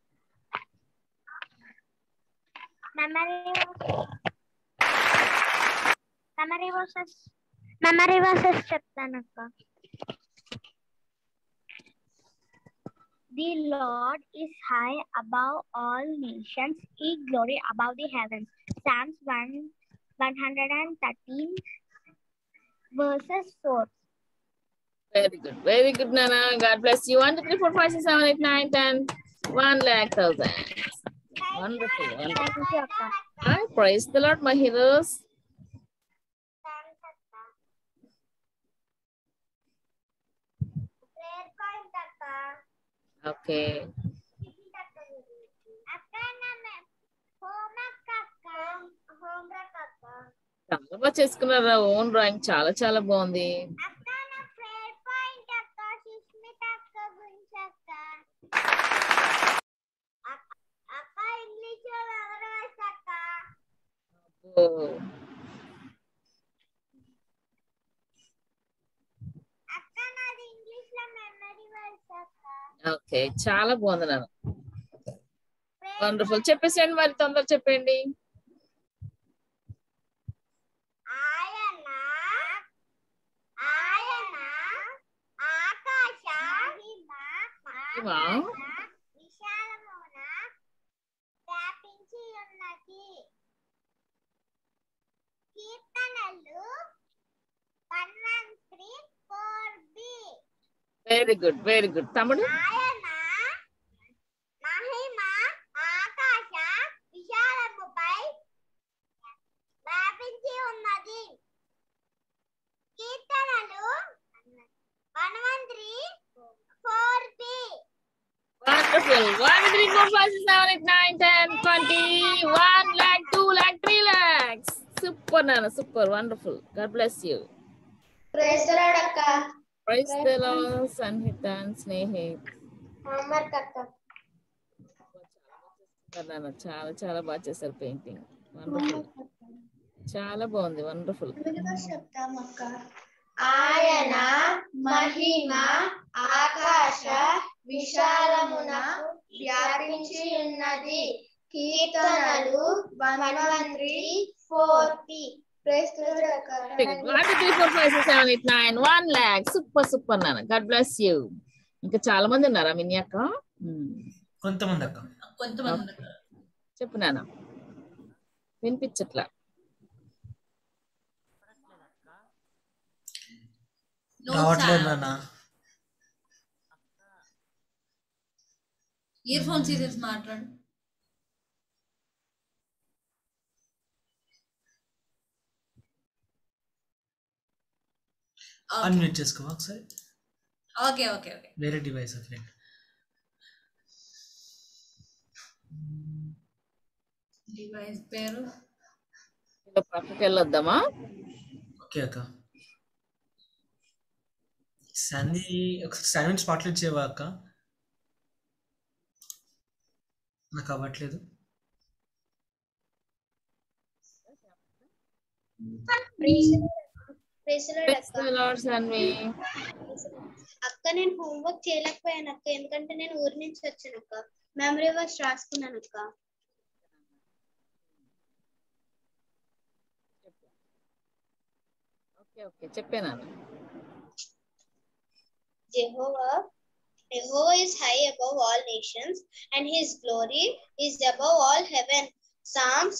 Memory verses చెప్తాను అక్క. The Lord is high above all nations, His glory above the heavens. Psalms 113 verses 4. Very good. Very good, Nana. God bless you. 1, 2, 3, 4, 5, 6, 7, 8, 9, 10. 1,00,000. Wonderful. Thank you, akka. Hi, praise the Lord, my heroes. Prayer point akka. Okay. Akka na homework akka. Homework akka. చాలా బాగా చేసుకున్నారు. ఓన్ డ్రాయింగ్ చాలా చాలా బాగుంది. అక్క నా prayer point అక్క. సుష్మిత అక్క గురించి అక్క. అక్క ఇంగ్లీష్ లో మెమరైజ్ అక్క. అక్క నాది ఇంగ్లీష్ లో మెమరీ వర్స్ అక్క. ఓకే, చాలా బాగుంది నాన్న. వండర్ఫుల్. చెప్పేసేయండి మరి, తొందర చెప్పండి. ఆయన ఆకాశ విశాలమున వ్యాపించి ఉన్నది. కీర్తనలు 113:4b. Very good, very good. తమ్ముడు? ఆయన మహిమ ఆకాశ విశాలముపై వ్యాపించి ఉన్నది. కీర్తనలు 113:4b. Wonderful. 1, 2, 3, 4, 5, 6, 7, 8, 9, 10, 20, 1 lakh, 2 lakh, 3 lakhs. Super, Nana. Super. Wonderful. God bless you. Praise the Lord akka. Praise the Lord, Sanhita and Snehit. Homework akka. Nana, చాలా చాలా బాగా చేశారు పెయింటింగ్. వండర్ఫుల్. చాలా బాగుంది. వండర్ఫుల్. చెప్తామక్క. ఆయన మహిమ ఆకాశ విశాలమున వ్యాపించి ఉన్నది. కీర్తనలు 113:4b. Praise the Lord అక్క. 1, 2, 3, 4, 5, 6, 7, 8, 9, 1 lakh. సూపర్ సూపర్ నాన్న. God bless you. ఇంకా చాలా మంది ఉన్నారా మినీ అక్క? కొంతమంది అక్క. చెప్పు నాన్న, వినిపించట్లా. రావట్లేదు నాన్న. ఇయర్ ఫోన్ సీరియస్ మాట్లాడు. అన్మ్యూట్ చేసుకోవా ఒకసారి? Okay okay okay. వేరే డివైస్ ఫ్రెండ్. డివైస్ పేరు పక్కకి వెళ్ళొద్దామా? ఓకే అక్క. సంధి ఒకసారి శాండ్విచ్ స్పాట్లెట్ చేయవా అక్క? నాకు అవ్వట్లేదు. అక్క నేను హోంవర్క్ చేయలేకపోయాను అక్క, ఎందుకంటే నేను ఊరి నుంచి వచ్చాను అక్క. మెమరీ వర్స్ రాసుకున్నాను అక్క. ఓకే ఓకే చెప్పాను. Jehovah is high above all nations, and his glory is above all heaven. Psalms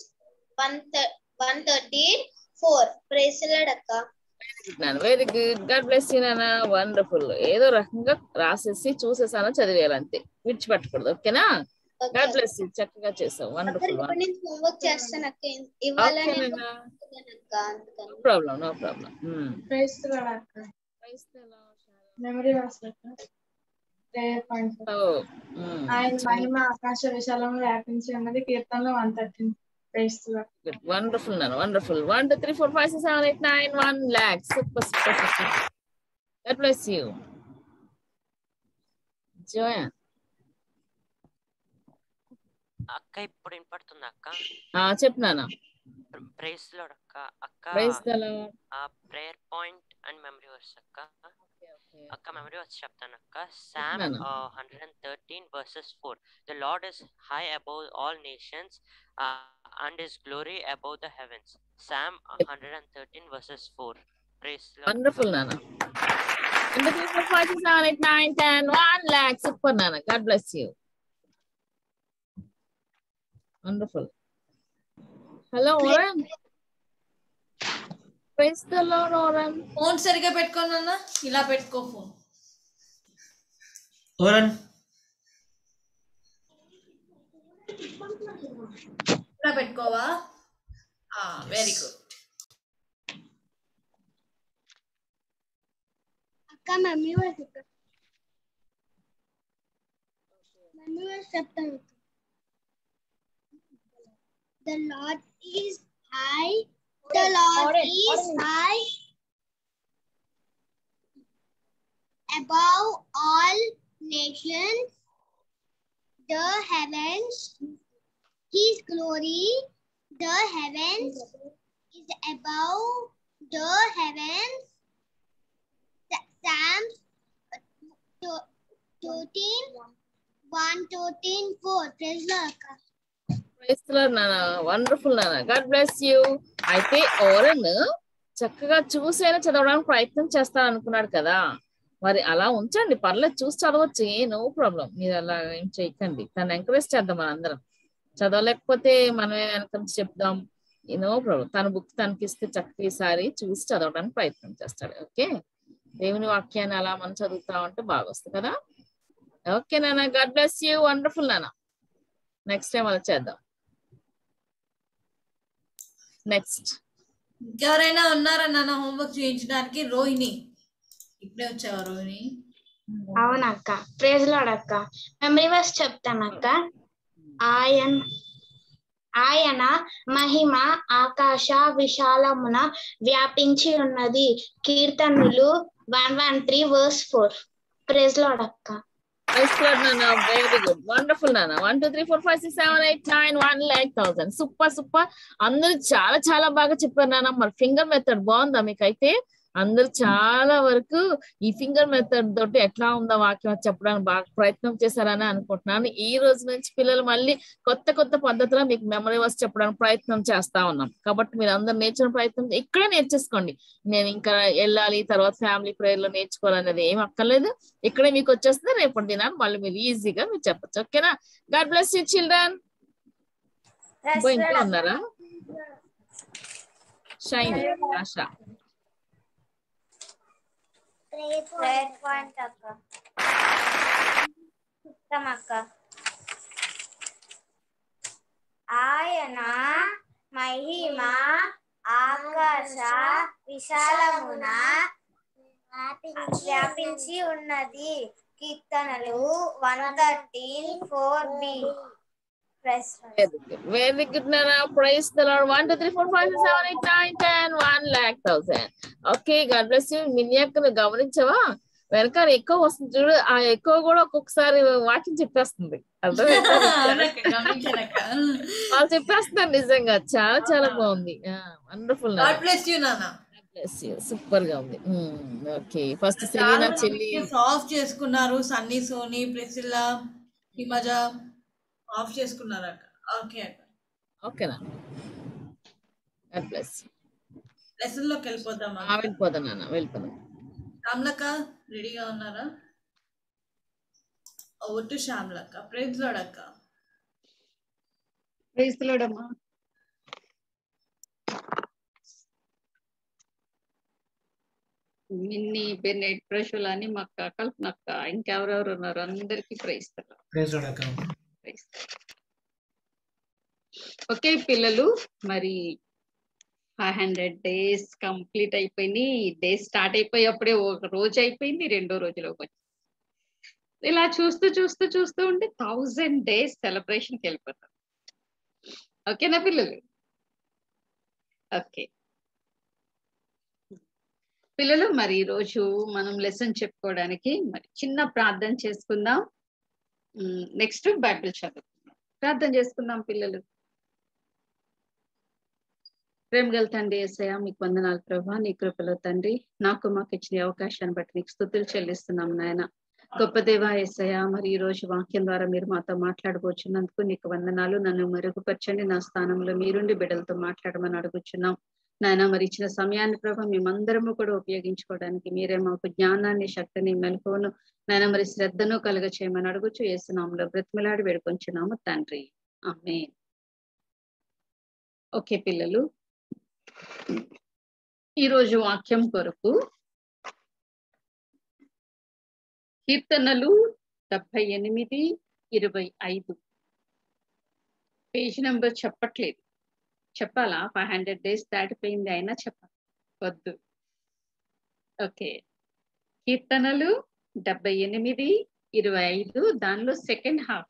113:4. Praise the Lord akka. Very good. God bless you నాన్న. వండర్ఫుల్. ఏదో రకంగా రాసేసి చూసేసానో చదివేయాలి అంతే, విడిచిపెట్టకూడదు. ఓకేనా? గాడ్ బ్లెస్ యూ, చక్కగా చేసావు. వండర్ఫుల్. హోంవర్క్ చేస్తాను అక్క. ఓకే ఇవ్వాలని నాన్న, అక్క, అందుకని. No problem, no problem. Praise the lord అక్క. మెమరీ వర్స్ అక్క. ప్రేయర్ పాయింట్స్ అక్క. ఆయన మహిమ ఆకాశ విశాలంలో వ్యాపించి ఉన్నది. కీర్తనలో 113. Praise the lord. వండర్ఫుల్ నాన్న, wonderful. 1 2 3 4 5 6 7 8 9 1 lakh. Super super super. God bless you. Joya అక్క ఇప్పుడు వినపడుతుంది అక్క. చెప్పు నాన్న. ప్రైజ్ లార్డ్ అక్క. అక్క praise the lord. Prayer point and memory verse అక్క. అక్క మెమరీ వర్స్ చెప్తాను అక్క. Psalm 113 verses 4. The Lord is high above all nations and his glory above the heavens. Psalm 113 verses 4. Praise Lord. Wonderful nana. 1 2 3 4 5 6 7 8 9 10 1 lakh. Super nana. God bless you. Wonderful. Hello Oren. Praise the Lord Oren. Phone సరిగా పెట్టుకోనన్నా, ఇలా పెట్టుకో ఫోన్. ఓరన్ ఇలా పెట్టుకోవా? వెరీ గుడ్ అక్క. మెమరీ వర్స్ చెప్తాను. The Lord is high. The Lord is high above all nations, the heavens, his glory, the heavens is above the heavens. Psalms 13 4. Praise the Lord. Praise the Lord nana. Wonderful nana. God bless you. అయితే ఓరన్ చక్కగా చూసైనా చదవడానికి ప్రయత్నం చేస్తాను అనుకున్నాడు కదా, మరి అలా ఉంచండి, పర్లేదు, చూసి చదవచ్చు, నో ప్రాబ్లం. మీరు అలా ఏం చేయకండి. తను ఎంకరేజ్ చేద్దాం మన అందరం. చదవలేకపోతే మనమే వెనక నుంచి చెప్దాం, నో ప్రాబ్లం. తన బుక్ తనకి ఇస్తే చక్కగా ఈసారి చూసి చదవడానికి ప్రయత్నం చేస్తాడు. ఓకే, దేవుని వాక్యాన్ని అలా మనం చదువుతా ఉంటే బాగా వస్తుంది కదా. ఓకే నాన్న, గాడ్ బ్లెస్ యూ. వండర్ఫుల్ నాన్న. నెక్స్ట్ టైం అలా చేద్దాం. నెక్స్ట్ ఇంకెవరైనా ఉన్నారా నాన్న హోంవర్క్ చేయించడానికి? రోహిణి, ఇప్పుడే వచ్చావా రోహిణి? అవునక్క. ప్రైజ్ లార్డ్ అక్క. మెమరీ వర్స్ చెప్తానక్క. ఆయన మహిమ ఆకాశ విశాలమున వ్యాపించి ఉన్నది. కీర్తనలు 113 verse 4. ప్రైజ్ లార్డ్ అక్క. Praise God, Nana. Very good. Wonderful, Nana. 1 2 3 4 5 6 7 8 9 1 lakh 1000. Super, super. అందరూ చాలా చాలా బాగా చెప్పారు నాన్న. మరి ఫింగర్ మెథడ్ బాగుందా మీకైతే? అందరూ చాలా వరకు ఈ ఫింగర్ మెథడ్ తోటి ఎట్లా ఉందా వాక్యం చెప్పడానికి బాగా ప్రయత్నం చేశారని అనుకుంటున్నాను. ఈ రోజు నుంచి పిల్లలు మళ్ళీ కొత్త కొత్త పద్ధతిలో మీకు మెమరీ వర్స్ చెప్పడానికి ప్రయత్నం చేస్తా ఉన్నాం. కాబట్టి మీరు అందరు నేర్చుకునే ప్రయత్నం ఇక్కడే నేర్చేసుకోండి. నేను ఇంకా వెళ్ళాలి తర్వాత ఫ్యామిలీ ప్రేయర్ లో నేర్చుకోవాలనేది ఏం అక్కర్లేదు. ఇక్కడే మీకు వచ్చేస్తుంది. రేపటి దినాన్ని మళ్ళీ మీరు ఈజీగా మీరు చెప్పచ్చు. ఓకేనా? God bless you children. ఇంకా ఉన్నారా? షైన్, ఆశా. ప్రేయర్ పాయింట్ అక్క. ఆయన మహిమ ఆకాశ విశాలమున వ్యాపించి ఉన్నది. కీర్తనలు 113 4b. Very good, Nana. Praise the Lord. 1 2 3 4 5 6 7 8 9 10 1 lakh 1000. Okay, God bless you. మిన్యాక్కను గమనించవా? వెనకాల ఎక్కువ వస్తుంది చూడు, ఆ ఎక్కువ కూడా ఒక్కొక్కసారి వాక్యం చెప్పేస్తుంది. వాళ్ళు చెప్పేస్తున్నారు నిజంగా. చాలా చాలా బాగుంది. వండర్ఫుల్. సూపర్ గా ఉంది. ఓకే, ఫస్ట్ సెలీనా చెల్లి ఆఫ్ చేసుకున్నారు. Sunny, Soni, Priscilla, Himaja off చేసుకున్నారు అక్క. ఓకే అక్క. ఓకేనా? God bless. లెసన్ లోకి వెళ్ళిపోదామా? వెళ్ళిపోదాం నాన్న, వెళ్ళిపోదాం. శ్యామ్లక్క రెడీగా ఉన్నారా? ఓవర్ టు శ్యామ్లక్క. ప్రైజ్ లార్డ్ అక్క. ప్రైజ్ లార్డ్ అమ్మా. మిన్ని, బెన్నెట్, ప్రశుల అని మా కల్పనక్క, ఇంకెవరెవరు ఉన్నారు అందరికి ప్రైజ్ లార్డ్. ప్రైజ్ లార్డ్ అక్క. ఓకే పిల్లలు, మరి 500 డేస్ కంప్లీట్ అయిపోయినాయి. డేస్ స్టార్ట్ అయిపోయి అప్పుడే ఒక రోజు అయిపోయింది, రెండో రోజులోకి వచ్చి ఇలా చూస్తూ చూస్తూ చూస్తూ ఉంటే 1000 డేస్ సెలబ్రేషన్కి వెళ్ళిపోతాం. ఓకేనా పిల్లలు? ఓకే పిల్లలు, మరి ఈరోజు మనం లెసన్ చెప్పుకోవడానికి మరి చిన్న ప్రార్థన చేసుకుందాం. నెక్స్ట్ బైబిల్ చదువుకుందాం. ప్రార్థన చేసుకుందాం పిల్లలు. ప్రేమ గల తండ్రి యేసయ్య, మీకు వందనాలు ప్రభా. నీ కృపలో తండ్రి మాకు ఇచ్చిన అవకాశాన్ని బట్టి నీకు స్తుతులు చెల్లిస్తున్నాం నాయన. గొప్ప దేవా యేసయ్య, మరి ఈ రోజు వాక్యం ద్వారా మీరు మాతో మాట్లాడబోచున్నందుకు నీకు వందనాలు. నన్ను మెరుగుపరచండి, నా స్థానంలో మీరుండి బిడ్డలతో మాట్లాడమని అడుగుచున్నాం నాయన. మరి ఇచ్చిన సమయాన్ని ప్రభా మేమందరము కూడా ఉపయోగించుకోవడానికి మీరే మాకు జ్ఞానాన్ని, శక్తిని, మెలకువను నాయన మరి శ్రద్ధను కలుగ చేయమని అడుగుచు యేసునామములో బ్రతిమలాడి వేడుకొంచున్నాము తండ్రి, ఆమేన్. ఓకే పిల్లలు, ఈరోజు వాక్యం కొరకు కీర్తనలు 78:25 పేజ్ నెంబర్ చెప్పట్లేదు. చెప్పాలా? 500 డేస్ దాటిపోయింది అయినా చెప్పాలి వద్దు. ఓకే, కీర్తనలు 78:25 దానిలో సెకండ్ హాఫ్.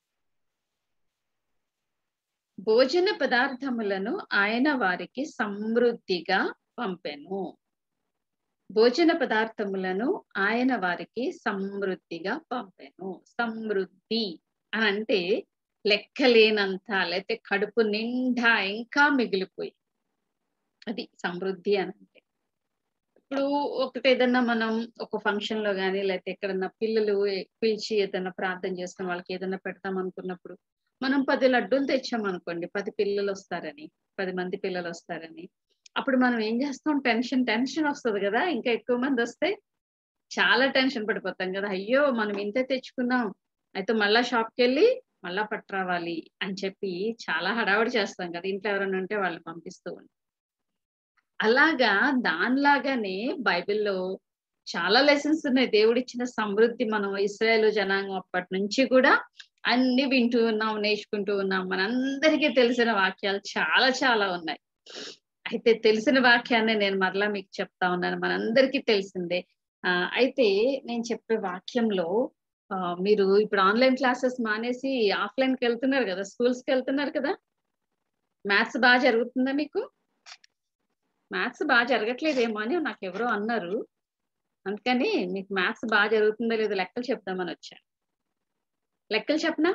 భోజన పదార్థములను ఆయన వారికి సమృద్ధిగా పంపెను. భోజన పదార్థములను ఆయన వారికి సమృద్ధిగా పంపెను. సమృద్ధి అని అంటే లెక్కలేనంత, లేకపోతే కడుపు నిండా ఇంకా మిగిలిపోయి, అది సమృద్ధి అని అంటే. ఇప్పుడు ఒకటి ఏదన్నా మనం ఒక ఫంక్షన్ లో కానీ లేకపోతే ఎక్కడన్నా పిల్లలు పిలిచి ఏదన్నా ప్రార్థన చేసుకుని వాళ్ళకి ఏదన్నా పెడతాం అనుకున్నప్పుడు మనం 10 లడ్డూలు తెచ్చామనుకోండి, 10 పిల్లలు వస్తారని, 10 మంది పిల్లలు వస్తారని, అప్పుడు మనం ఏం చేస్తాం? టెన్షన్ వస్తుంది కదా. ఇంకా ఎక్కువ మంది వస్తే చాలా టెన్షన్ పడిపోతాం కదా. అయ్యో మనం ఇంతే తెచ్చుకున్నాం, అయితే మళ్ళా షాప్కి వెళ్ళి మళ్ళా పట్టురావాలి అని చెప్పి చాలా హడావుడి చేస్తాం కదా. ఇంట్లో ఎవరైనా ఉంటే వాళ్ళు పంపిస్తూ ఉంటాం. అలాగా దానిలాగానే బైబిల్లో చాలా లెసన్స్ ఉన్నాయి. దేవుడిచ్చిన సమృద్ధి మనం ఇశ్రాయేలు జనాంగం అప్పటి నుంచి కూడా అన్ని వింటూ ఉన్నాం, నేర్చుకుంటూ ఉన్నాం. మనందరికీ తెలిసిన వాక్యాలు చాలా చాలా ఉన్నాయి. అయితే తెలిసిన వాక్యాన్ని నేను మరలా మీకు చెప్తా ఉన్నాను, మనందరికీ తెలిసిందే. అయితే నేను చెప్పే వాక్యంలో మీరు ఇప్పుడు ఆన్లైన్ క్లాసెస్ మానేసి ఆఫ్లైన్కి వెళ్తున్నారు కదా, స్కూల్స్కి వెళ్తున్నారు కదా. మ్యాథ్స్ బాగా జరుగుతుందా మీకు? మ్యాథ్స్ బాగా జరగట్లేదేమో అని నాకు ఎవరో అన్నారు. అందుకని మీకు మ్యాథ్స్ బాగా జరుగుతుందో లేదో లెక్కలు చెప్దామని వచ్చాను. లెక్కలు చెప్పనా?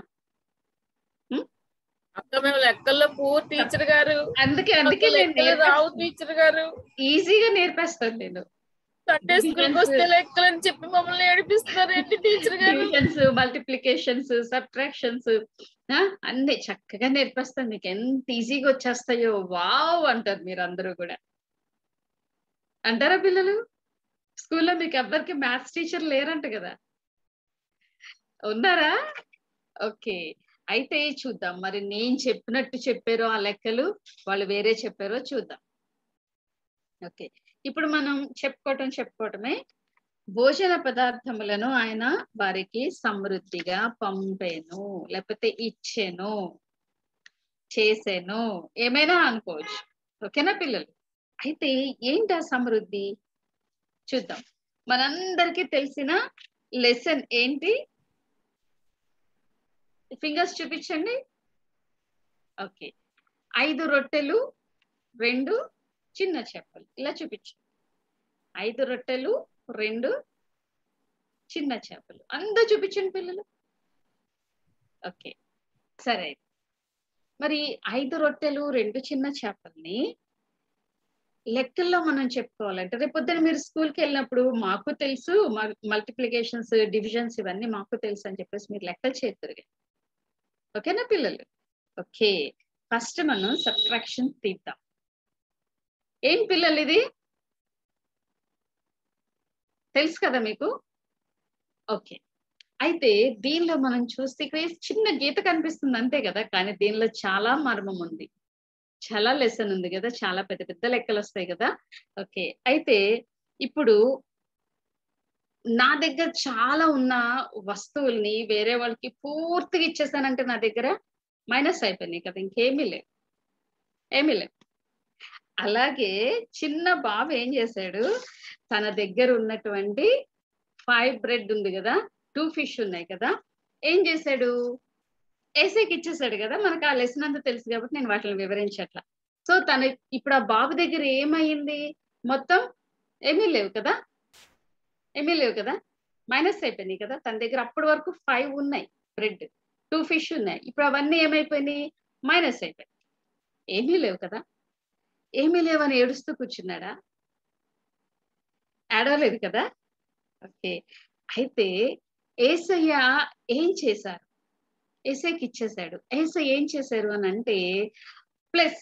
అక్క మేము లెక్కల్లో పూర్ టీచర్ గారు. అందుకే రావు టీచర్ గారు ఈజీగా నేర్పేస్తాను నేను. సండే స్కూల్కి వస్తే లెక్కలు అని చెప్పి మమ్మల్ని ఏడిపిస్తున్నారు ఏంటి టీచర్ గారు? డివిజన్స్, మల్టిప్లికేషన్స్, సబ్ట్రాక్షన్స్ అన్ని చక్కగా నేర్పేస్తాను. మీకు ఎంత ఈజీగా వచ్చేస్తాయో వావ్ అంటారు మీరు అందరూ కూడా. అంటారా పిల్లలు? స్కూల్లో మీకు ఎవ్వరికి మ్యాథ్స్ టీచర్ లేరంట కదా, ఉన్నారా? ఓకే, అయితే చూద్దాం మరి నేను చెప్పినట్టు చెప్పారో ఆ లెక్కలు, వాళ్ళు వేరే చెప్పారో చూద్దాం. ఓకే, ఇప్పుడు మనం చెప్పుకోవటమే. భోజన పదార్థములను ఆయన వారికి సమృద్ధిగా పంపెను, లేకపోతే ఇచ్చెను, చేసెను, ఏమైనా అనుకోవచ్చు. ఓకేనా పిల్లలు? అయితే ఏంటి ఆ సమృద్ధి చూద్దాం. మనందరికీ తెలిసిన లెసన్ ఏంటి? ఫింగర్స్ చూపించండి. ఓకే, 5 రొట్టెలు 2 చిన్న చేపలు. ఇలా చూపించండి. 5 రొట్టెలు 2 చిన్న చేపలు. అందరూ చూపించండి పిల్లలు. ఓకే, సరే. మరి 5 రొట్టెలు 2 చిన్న చేపల్ని లెక్కల్లో మనం చెప్పుకోవాలంటే, రేపు పొద్దున మీరు స్కూల్కి వెళ్ళినప్పుడు మాకు తెలుసు మల్టిప్లికేషన్స్, డివిజన్స్ ఇవన్నీ మాకు తెలుసు అని చెప్పేసి మీరు లెక్కలు చేద్దరు. ఓకేనా పిల్లలు? ఓకే, ఫస్ట్ మనం సబ్ట్రాక్షన్ తీద్దాం. ఏం పిల్లలు ఇది తెలుసు కదా మీకు? ఓకే, అయితే దీనిలో మనం చూస్తే ఇక్కడ చిన్న గీత కనిపిస్తుంది అంతే కదా, కానీ దీనిలో చాలా మర్మం ఉంది, చాలా లెసన్ ఉంది కదా, చాలా పెద్ద పెద్ద లెక్కలు వస్తాయి కదా. ఓకే, అయితే ఇప్పుడు నా దగ్గర చాలా ఉన్న వస్తువుల్ని వేరే వాళ్ళకి పూర్తిగా ఇచ్చేసానంటే నా దగ్గర మైనస్ అయిపోయినాయి కదా, ఇంకేమీ లేవు, ఏమీ లేవు. అలాగే చిన్న బాబు ఏం చేశాడు, తన దగ్గర ఉన్నటువంటి 5 బ్రెడ్ ఉంది కదా, 2 ఫిష్ ఉన్నాయి కదా, ఏం చేశాడు, ఏసైకి ఇచ్చేసాడు కదా. మనకు ఆ లెసన్ అంతా తెలుసు కాబట్టి నేను వాటిని వివరించట్లా. సో తన ఇప్పుడు ఆ బాబు దగ్గర ఏమైంది, మొత్తం ఏమీ లేవు కదా, ఏమీ లేవు కదా, మైనస్ అయిపోయినాయి కదా. తన దగ్గర అప్పటి వరకు 5 ఉన్నాయి బ్రెడ్, 2 ఫిష్ ఉన్నాయి, ఇప్పుడు అవన్నీ ఏమైపోయినాయి, మైనస్ అయిపోయి, ఏమీ లేవు కదా. ఏమీ లేవని ఏడుస్తూ కూర్చున్నాడా, ఏడవలేదు కదా. ఓకే, అయితే యేసయ్య ఏం చేశారు, యేసయ్యకి ఇచ్చేశాడు. యేసయ్య ఏం చేశారు అని అంటే ప్లస్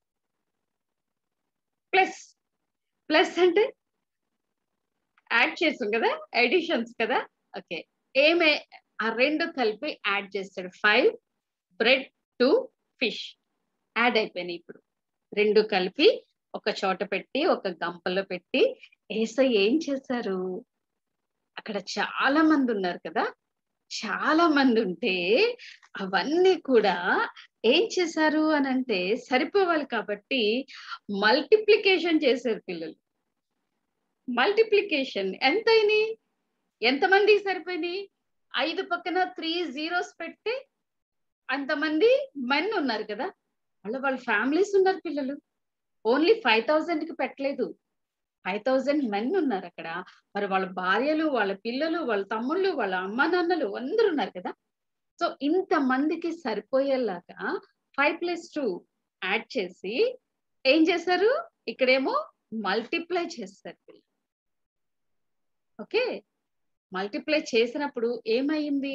ప్లస్ ప్లస్ అంటే యాడ్ చేసాం కదా, ఎడిషన్స్ కదా. ఓకే, ఏమే ఆ 2 కలిపి యాడ్ చేస్తాడు. 5 బ్రెడ్ 2 ఫిష్ యాడ్ అయిపోయినాయి. ఇప్పుడు 2 కలిపి ఒక చోట పెట్టి ఒక గంపలో పెట్టి యేసయ్య ఏం చేశారు, అక్కడ చాలా మంది ఉన్నారు కదా, చాలా మంది ఉంటే అవన్నీ కూడా ఏం చేశారు అని అంటే సరిపోవాలి కాబట్టి మల్టిప్లికేషన్ చేశారు పిల్లలు. మల్టిప్లికేషన్ ఎంత అయినాయి, ఎంతమంది సరిపోయినాయి, 5 పక్కన 3 జీరోస్ పెట్టి అంతమంది మెన్ ఉన్నారు కదా, వాళ్ళ ఫ్యామిలీస్ ఉన్నారు పిల్లలు. ఓన్లీ 5000కి పెట్టలేదు, 5000 మెన్ ఉన్నారు అక్కడ. మరి వాళ్ళ భార్యలు, వాళ్ళ పిల్లలు, వాళ్ళ తమ్ముళ్ళు, వాళ్ళ అమ్మ నాన్నలు అందరూ ఉన్నారు కదా. సో ఇంతమందికి సరిపోయేలాగా 5+2 యాడ్ చేసి ఏం చేశారు, ఇక్కడేమో మల్టిప్లై చేస్తారు పిల్లలు. ఓకే, మల్టిప్లై చేసినప్పుడు ఏమైంది,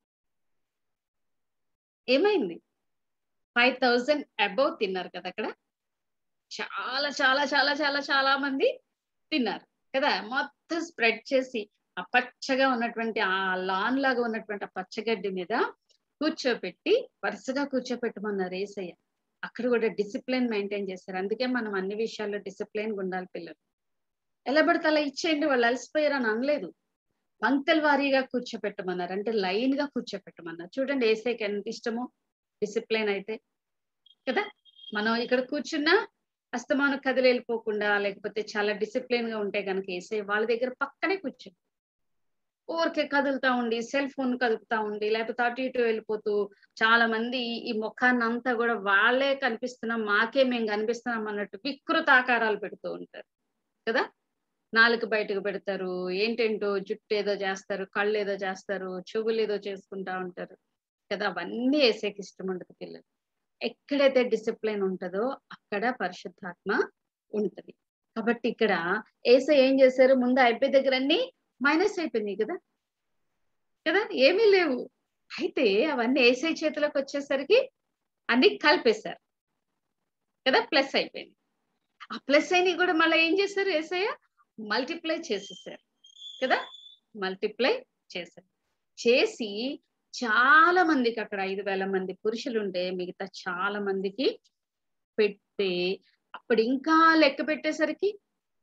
ఏమైంది 5000 అబౌవ్ తిన్నారు కదా అక్కడ. చాలా చాలా చాలా చాలా చాలా మంది తిన్నారు కదా. మొత్తం స్ప్రెడ్ చేసి ఆ పచ్చగా ఉన్నటువంటి ఆ లాన్ లాగా ఉన్నటువంటి ఆ పచ్చగడ్డి మీద కూర్చోపెట్టి వరుసగా కూర్చోపెట్టమన్నారు యేసయ్య. అక్కడ కూడా డిసిప్లిన్ మెయింటైన్ చేశారు. అందుకే మనం అన్ని విషయాల్లో డిసిప్లిన్ ఉండాలి పిల్లలు. ఎలా పడితే అలా ఇచ్చేయండి, వాళ్ళు అలసిపోయారు అని అనలేదు. పంక్తుల వారీగా కూర్చోపెట్టమన్నారు, అంటే లైన్ గా కూర్చోపెట్టమన్నారు. చూడండి యేసయ్యకి ఎంత ఇష్టమో డిసిప్లిన్ అయితే కదా. మనం ఇక్కడ కూర్చున్నా అస్తమానం కదిలి వెళ్ళిపోకుండా, లేకపోతే చాలా డిసిప్లిన్ గా ఉంటే కనుక యేసయ్య వాళ్ళ దగ్గర పక్కనే కూర్చో, ఊరికే కదులుతా ఉండి సెల్ ఫోన్ కదుపుతా ఉండి లేకపోతే అటు ఇటు వెళ్ళిపోతూ చాలా మంది ఈ ముఖాన్ని అంతా కూడా వాళ్ళే కనిపిస్తున్నాం, మాకే మేము కనిపిస్తున్నాం అన్నట్టు వికృత ఆకారాలు పెడుతూ ఉంటారు కదా. నాలుక బయటకు పెడతారు, ఏంటేంటో జుట్టు ఏదో చేస్తారు, కళ్ళు ఏదో చేస్తారు, చెవులు ఏదో చేసుకుంటా ఉంటారు కదా. అవన్నీ యేసయ్యకి ఇష్టం ఉండదు పిల్లలు. ఎక్కడైతే డిసిప్లిన్ ఉంటుందో అక్కడ పరిశుద్ధాత్మ ఉంటది. కాబట్టి ఇక్కడ యేసయ్య ఏం చేశారు, ముందు అయిపోయే దగ్గర అన్ని మైనస్ అయిపోయినాయి కదా కదా, ఏమీ లేవు. అయితే అవన్నీ యేసయ్య చేతిలోకి వచ్చేసరికి అన్ని కలిపేశారు కదా, ప్లస్ అయిపోయింది. ఆ ప్లస్ అయినవి కూడా మళ్ళీ ఏం చేశారు, యేసయ్య మల్టిప్లై చేసేసారు కదా, మల్టిప్లై చేశారు. చేసి చాలా మందికి అక్కడ 5000 మంది పురుషులు ఉంటే మిగతా చాలా మందికి పెట్టి అప్పుడు ఇంకా లెక్క పెట్టేసరికి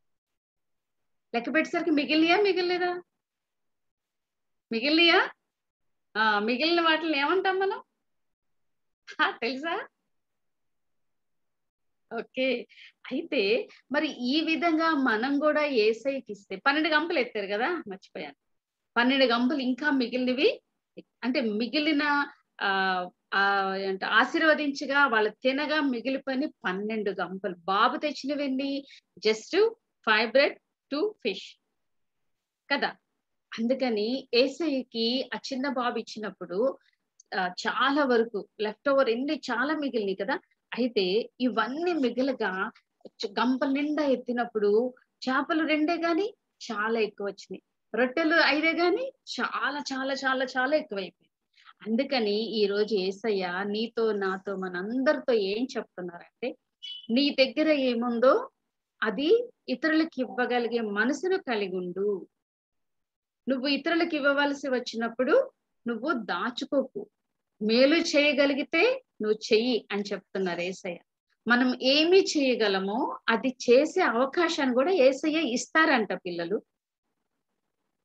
మిగిలినయా మిగిలిన వాటిని ఏమంటాం మనం తెలుసా. ఓకే, అయితే మరి ఈ విధంగా మనం కూడా యేసయ్యకి ఇస్తే 12 గంపలు ఎత్తారు కదా, మర్చిపోయాను. 12 గంపలు ఇంకా మిగిలినవి అంటే మిగిలిన ఆశీర్వదించగా వాళ్ళు తినగా మిగిలిపోయిన 12 గంపలు. బాబు తెచ్చినవన్నీ జస్ట్ 5 బ్రెడ్ 2 ఫిష్ కదా. అందుకని యేసయ్యకి ఆ చిన్న బాబు ఇచ్చినప్పుడు చాలా వరకు లెఫ్ట్ ఓవర్ చాలా మిగిలినాయి కదా. అయితే ఇవన్నీ మిగిలగా గంప నిండా ఎత్తినప్పుడు చేపలు 2 గాని చాలా ఎక్కువ వచ్చినాయి, రొట్టెలు 5 గాని చాలా చాలా చాలా చాలా ఎక్కువైపోయింది. అందుకని ఈ రోజు యేసయ్య నీతో నాతో మనందరితో ఏం చెప్తున్నారంటే, నీ దగ్గర ఏముందో అది ఇతరులకు ఇవ్వగలిగే మనసును కలిగి ఉండు. నువ్వు ఇతరులకు ఇవ్వవలసి వచ్చినప్పుడు నువ్వు దాచుకోకు, మేలు చేయగలిగితే నువ్వు చెయ్యి అని చెప్తున్నారు యేసయ్య. మనం ఏమి చేయగలమో అది చేసే అవకాశాన్ని కూడా యేసయ్య ఇస్తారంట పిల్లలు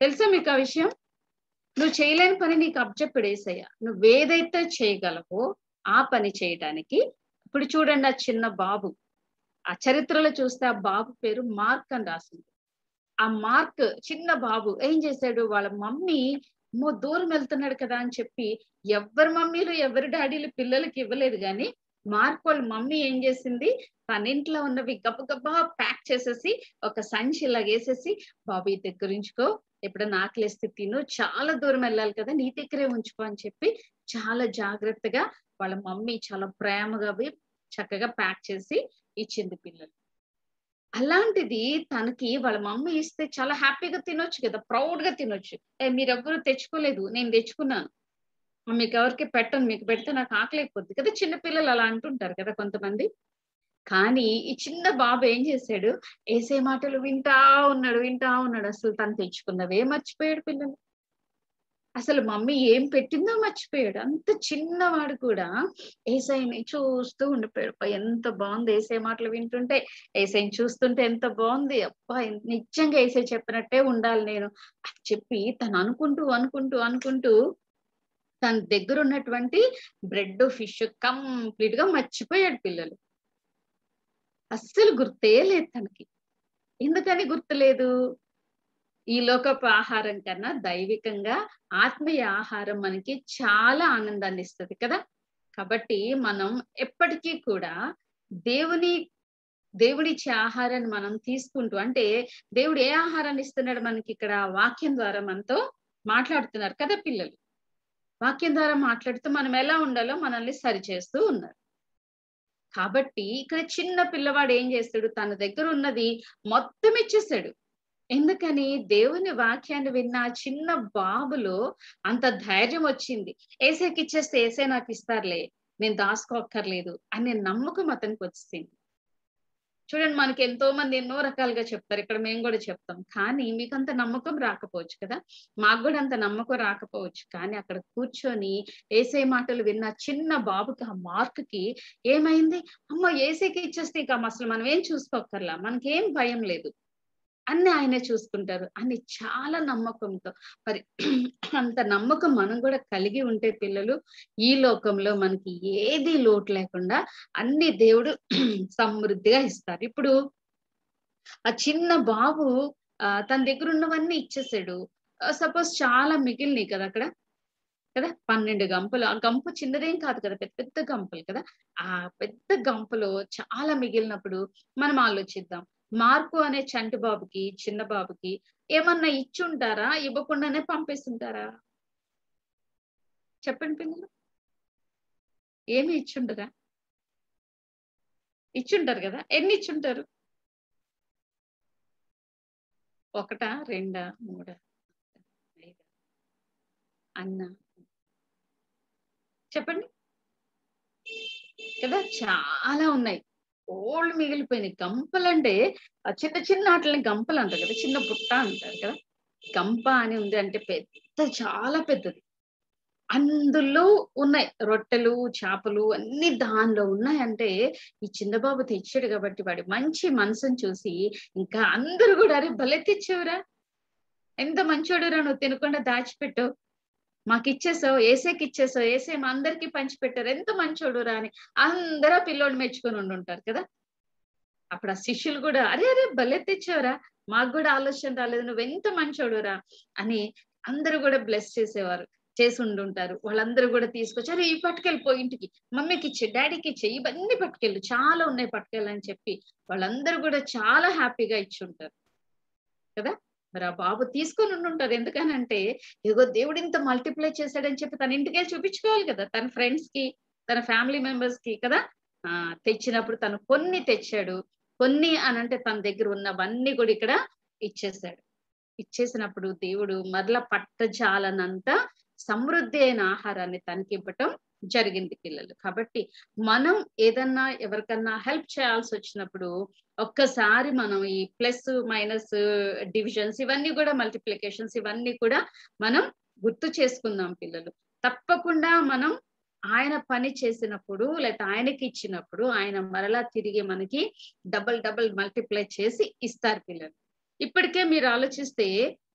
తెలుసా మీకు ఆ విషయం? నువ్వు చేయలేని పని నీకు అప్పచెప్పాడు యేసయ్య. నువ్వేదైతే చేయగలవో ఆ పని చేయడానికి. ఇప్పుడు చూడండి, ఆ చిన్న బాబు, ఆ చరిత్రలో చూస్తే ఆ బాబు పేరు మార్క్ అని రాసింది. ఆ మార్క్ చిన్న బాబు ఏం చేశాడు, వాళ్ళ మమ్మీ దూరం వెళ్తున్నాడు కదా అని చెప్పి ఎవరి మమ్మీలు ఎవరి డాడీలు పిల్లలకి ఇవ్వలేదు, కానీ మార్క్ వాళ్ళ మమ్మీ ఏం చేసింది, తన ఇంట్లో ఉన్నవి గబగబా ప్యాక్ చేసేసి ఒక సంచి ఇలా వేసేసి, బాబు ఈ దగ్గర ఉంచుకో, ఎప్పుడైనా ఆకలిస్తే తిను, చాలా దూరం వెళ్ళాలి కదా, నీ దగ్గరే ఉంచుకో అని చెప్పి చాలా జాగ్రత్తగా వాళ్ళ మమ్మీ చాలా ప్రేమగా చక్కగా ప్యాక్ చేసి ఇచ్చింది పిల్లలు. అలాంటిది తనకి వాళ్ళ మమ్మీ ఇస్తే చాలా హ్యాపీగా తినొచ్చు కదా, ప్రౌడ్ గా తినొచ్చు. మీరెవ్వరు తెచ్చుకోలేదు, నేను తెచ్చుకున్నాను, మీకు ఎవరికి పెట్టను, మీకు పెడితే నాకు ఆకలేకపోద్ది కదా, చిన్న పిల్లలు అలా అంటుంటారు కదా కొంతమంది. కానీ ఈ చిన్న బాబు ఏం చేశాడు, ఏసే మాటలు వింటా ఉన్నాడు. అసలు తను తెచ్చుకున్నవే మర్చిపోయాడు పిల్లలు. అసలు మమ్మీ ఏం పెట్టిందో మర్చిపోయాడు. అంత చిన్నవాడు కూడా ఏసైని చూస్తూ ఉండిపోయాడు. ఎంత బాగుంది ఏసై మాటలు వింటుంటే, ఏసైని చూస్తుంటే ఎంత బాగుంది, అబ్బా నిజంగా ఏసై చెప్పినట్టే ఉండాలి నేను అని చెప్పి తను అనుకుంటూ తన దగ్గర ఉన్నటువంటి బ్రెడ్ ఫిష్ కంప్లీట్ గా మర్చిపోయాడు పిల్లలు. అస్సలు గుర్తే లేదు తనకి. ఎందుకని గుర్తులేదు? ఈ లోకపు ఆహారం కన్నా దైవికంగా ఆత్మీయ ఆహారం మనకి చాలా ఆనందాన్ని ఇస్తుంది కదా. కాబట్టి మనం ఎప్పటికీ కూడా దేవుడిచ్చే ఆహారాన్ని మనం తీసుకుంటూ, అంటే దేవుడు ఏ ఆహారాన్ని ఇస్తున్నాడు మనకి, ఇక్కడ వాక్యం ద్వారా మనతో మాట్లాడుతున్నారు కదా పిల్లలు. వాక్యం ద్వారా మాట్లాడుతూ మనం ఎలా ఉండాలో మనల్ని సరిచేస్తూ ఉన్నారు. కాబట్టి ఇక్కడ చిన్న పిల్లవాడు ఏం చేస్తాడు, తన దగ్గర ఉన్నది మొత్తం ఇచ్చేసాడు. ఎందుకని? దేవుని వాక్యాన్ని విన్న చిన్న బాబులో అంత ధైర్యం వచ్చింది. ఏసైకి ఇచ్చేస్తే ఏసై నాకు ఇస్తారులే, నేను దాచుకోక్కర్లేదు అనే నమ్మకం అతనికి వచ్చింది. చూడండి, మనకి ఎంతో మంది ఎన్నో రకాలుగా చెప్తారు, ఇక్కడ మేము కూడా చెప్తాం, కానీ మీకు అంత నమ్మకం రాకపోవచ్చు కదా, మాకు కూడా అంత నమ్మకం రాకపోవచ్చు. కానీ అక్కడ కూర్చొని ఏసై మాటలు విన్న చిన్న బాబుకి, ఆ మార్క్ కి ఏమైంది, అమ్మ ఏసైకి ఇచ్చేస్తే ఇక అసలు మనం ఏం చూసుకోక్కర్లా, మనకేం భయం లేదు, అన్ని ఆయనే చూసుకుంటారు అని చాలా నమ్మకంతో. మరి అంత నమ్మకం మనం కూడా కలిగి ఉంటే పిల్లలు, ఈ లోకంలో మనకి ఏది లోటు లేకుండా అన్ని దేవుడు సమృద్ధిగా ఇస్తారు. ఇప్పుడు ఆ చిన్న బాబు తన దగ్గర ఉన్నవన్నీ ఇచ్చేసాడు. సపోజ్ చాలా మిగిలినాయి కదా అక్కడ కదా, 12 గంపలు. ఆ గంప చిన్నదేం కాదు కదా, పెద్ద పెద్ద గంపలు కదా. ఆ పెద్ద గంపలో చాలా మిగిలినప్పుడు మనం ఆలోచిద్దాం, మార్కు అనే చంటి బాబుకి, చిన్న బాబుకి ఏమన్నా ఇచ్చుంటారా, ఇవ్వకుండానే పంపిస్తుంటారా? చెప్పండి పిల్లలు, ఏమి ఇచ్చుంటారా? ఇచ్చుంటారు కదా. ఎన్ని ఇచ్చుంటారు? 1, 2, 3, 5 అన్న చెప్పండి కదా, చాలా ఉన్నాయి. ఓల్డ్ మిగిలిపోయినాయి. గంపలంటే ఆ చిన్న చిన్న వాటిని గంపలు అంటారు కదా, చిన్న బుట్ట అంటారు కదా. గంప అని ఉంది అంటే పెద్ద, చాలా పెద్దది. అందులో ఉన్నాయి రొట్టెలు, చేపలు అన్ని దానిలో ఉన్నాయంటే ఈ చిన్న బాబు తెచ్చాడు కాబట్టి వాడి మంచి మనసును చూసి ఇంకా అందరూ కూడా, అరే భలే తెచ్చావురా, ఎంత మంచోడురా, నువ్వు తినకుండా దాచిపెట్టావు, మాకు ఇచ్చేసావు, ఏసైకి ఇచ్చేసావు, ఏసై మా అందరికి పంచిపెట్టారు, ఎంత మంచోడురా అని అందరూ పిల్లోడు మెచ్చుకొని ఉండుంటారు కదా. అప్పుడు ఆ శిష్యులు కూడా, అరే అరే భలే తెచ్చావురా, మాకు కూడా ఆలోచన రాలేదు, నువ్వెంత మంచోడురా అని అందరూ కూడా బ్లెస్ చేసి ఉండుంటారు. వాళ్ళందరూ కూడా తీసుకొచ్చారు, ఈ పట్టుకెళ్ళిపో ఇంటికి, మమ్మీకి ఇచ్చే, డాడీకి ఇచ్చే, ఇవన్నీ పట్టుకెళ్ళు, చాలా ఉన్నాయి పట్టుకెళ్ళని చెప్పి వాళ్ళందరూ కూడా చాలా హ్యాపీగా ఇచ్చి ఉంటారు కదా. మరి ఆ బాబు తీసుకొని ఉండుంటారు. ఎందుకనంటే ఇదిగో దేవుడు ఇంత మల్టిప్లై చేశాడని చెప్పి తన ఇంటికి వెళ్ళి చూపించుకోవాలి కదా, తన ఫ్రెండ్స్ కి, తన ఫ్యామిలీ మెంబర్స్ కి కదా. తెచ్చినప్పుడు తను కొన్ని తెచ్చాడు, కొన్ని అనంటే తన దగ్గర ఉన్నవన్నీ కూడా ఇక్కడ ఇచ్చేసాడు. ఇచ్చేసినప్పుడు దేవుడు మరల పట్టజాలనంత సమృద్ధి అయిన ఆహారాన్ని తనకి ఇవ్వటం జరిగింది పిల్లలు. కాబట్టి మనం ఏదన్నా ఎవరికన్నా హెల్ప్ చేయాల్సి వచ్చినప్పుడు ఒక్కసారి మనం ఈ ప్లస్ మైనస్ డివిజన్స్ ఇవన్నీ కూడా, మల్టిప్లికేషన్స్ ఇవన్నీ కూడా మనం గుర్తు చేసుకుందాం పిల్లలు. తప్పకుండా మనం ఆయన పని చేసినప్పుడు, లేకపోతే ఆయనకి ఇచ్చినప్పుడు ఆయన మరలా తిరిగి మనకి డబల్ మల్టిప్లై చేసి ఇస్తారు పిల్లలు. ఇప్పటికే మీరు ఆలోచిస్తే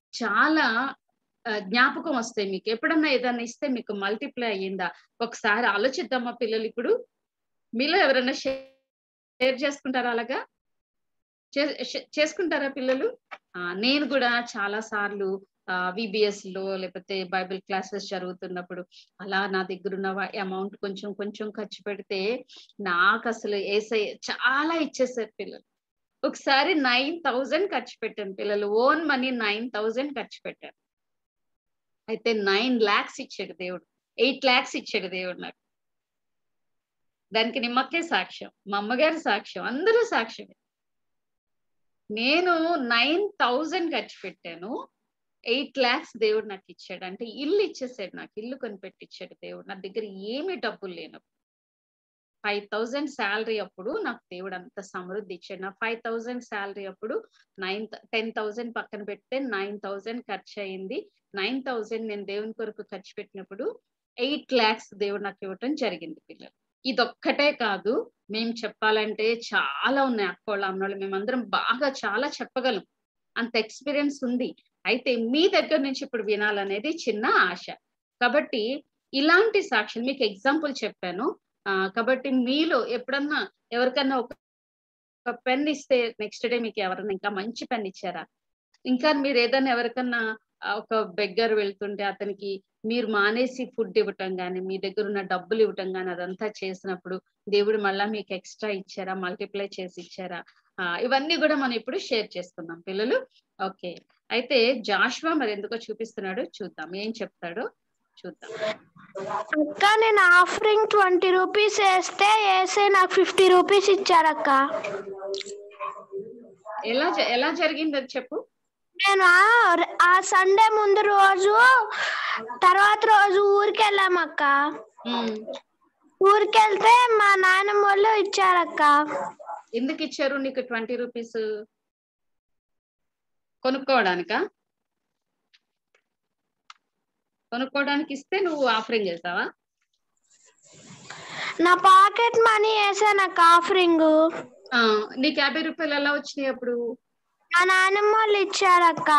చాలా జ్ఞాపకం వస్తాయి మీకు. ఎప్పుడన్నా ఏదన్నా ఇస్తే మీకు మల్టిప్లై అయ్యిందా ఒకసారి ఆలోచిద్దామా పిల్లలు? ఇప్పుడు మీలో ఎవరన్నా షేర్ చేసుకుంటారా? అలాగా చేసుకుంటారా పిల్లలు? నేను కూడా చాలా సార్లు విబిఎస్ లో లేకపోతే బైబిల్ క్లాసెస్ జరుగుతున్నప్పుడు అలా నా దగ్గర ఉన్న అమౌంట్ కొంచెం కొంచెం ఖర్చు పెడితే నాకు అసలు యేసయ్య చాలా ఇచ్చేసారు పిల్లలు. ఒకసారి 9,000 ఖర్చు పెట్టాను పిల్లలు. ఓన్ మనీ 9,000 ఖర్చు పెట్టాను. అయితే 9 lakhs ఇచ్చాడు దేవుడు, 8 lakhs ఇచ్చాడు దేవుడు నాకు. దానికి నిమ్మకే సాక్ష్యం, మా అమ్మగారి సాక్ష్యం, అందరూ సాక్ష్యమే. నేను 9,000 ఖర్చు పెట్టాను, 8 lakhs దేవుడు నాకు ఇచ్చాడు. అంటే ఇల్లు ఇచ్చేసాడు నాకు, ఇల్లు కొనిపెట్టిచ్చాడు దేవుడు. నా దగ్గర ఏమీ డబ్బులు లేనప్పుడు 5,000 శాలరీ అప్పుడు నాకు దేవుడు అంత సమృద్ధి ఇచ్చాడు. నా 5,000 శాలరీ అప్పుడు 10,000 పక్కన పెడితే 9,000 ఖర్చు అయింది. 9,000 నేను దేవుని కొరకు ఖర్చు పెట్టినప్పుడు 8 lakhs దేవుడు నాకు ఇవ్వటం జరిగింది పిల్లలు. ఇదొక్కటే కాదు, మేము చెప్పాలంటే చాలా ఉన్నాయి. అక్కోళ్ళ అన్నోళ్ళు మేమందరం బాగా చాలా చెప్పగలం, అంత ఎక్స్పీరియన్స్ ఉంది. అయితే మీ దగ్గర నుంచి ఇప్పుడు వినాలనేది చిన్న ఆశ. కాబట్టి ఇలాంటి సాక్షులు మీకు ఎగ్జాంపుల్ చెప్పాను. కాబట్టి మీలో ఎప్పుడన్నా ఎవరికన్నా ఒక పెన్ ఇస్తే నెక్స్ట్ డే మీకు ఎవరన్నా ఇంకా మంచి పెన్ ఇచ్చారా? ఇంకా మీరు ఏదైనా ఎవరికన్నా ఒక బెగ్గర్ వెళ్తుంటే అతనికి మీరు మానేసి ఫుడ్ ఇవ్వటం కానీ, మీ దగ్గర ఉన్న డబ్బులు ఇవ్వటం కానీ అదంతా చేసినప్పుడు దేవుడు మళ్ళా మీకు ఎక్స్ట్రా ఇచ్చారా, మల్టిప్లై చేసి ఇచ్చారా? ఇవన్నీ కూడా మనం ఇప్పుడు షేర్ చేసుకుందాం పిల్లలు. ఓకే, అయితే జాషువా మరి ఎందుకో చూపిస్తున్నాడు, చూద్దాం ఏం చెప్తాడో చూద్దాం. అక్క నేను ఆఫరింగ్ 20 రూపీస్ వేస్తే నాకు 50 రూపీస్ ఇచ్చారక్క. ఎలా జరిగింది అది చెప్పు. నేను ఆ సండే ముందు రోజు తర్వాత రోజు ఊరికి వెళ్ళామక్క. ఊరికి వెళ్తే మా నాయనమ్మ వాళ్ళు ఇచ్చారక్క. ఎందుకు ఇచ్చారు నీకు 20 రూపీస్? కొనుక్కోవడానికా? కొనుక్కోవడానికి ఇస్తే నువ్వు ఆఫరింగ్ చేస్తావా? నా పాకెట్ మనీ వేసానక్క ఆఫరింగ్. నీకు 50 రూపాయలు ఎలా వచ్చినాయి అప్పుడు? మా నాయనమ్మ వాళ్ళు ఇచ్చారక్క.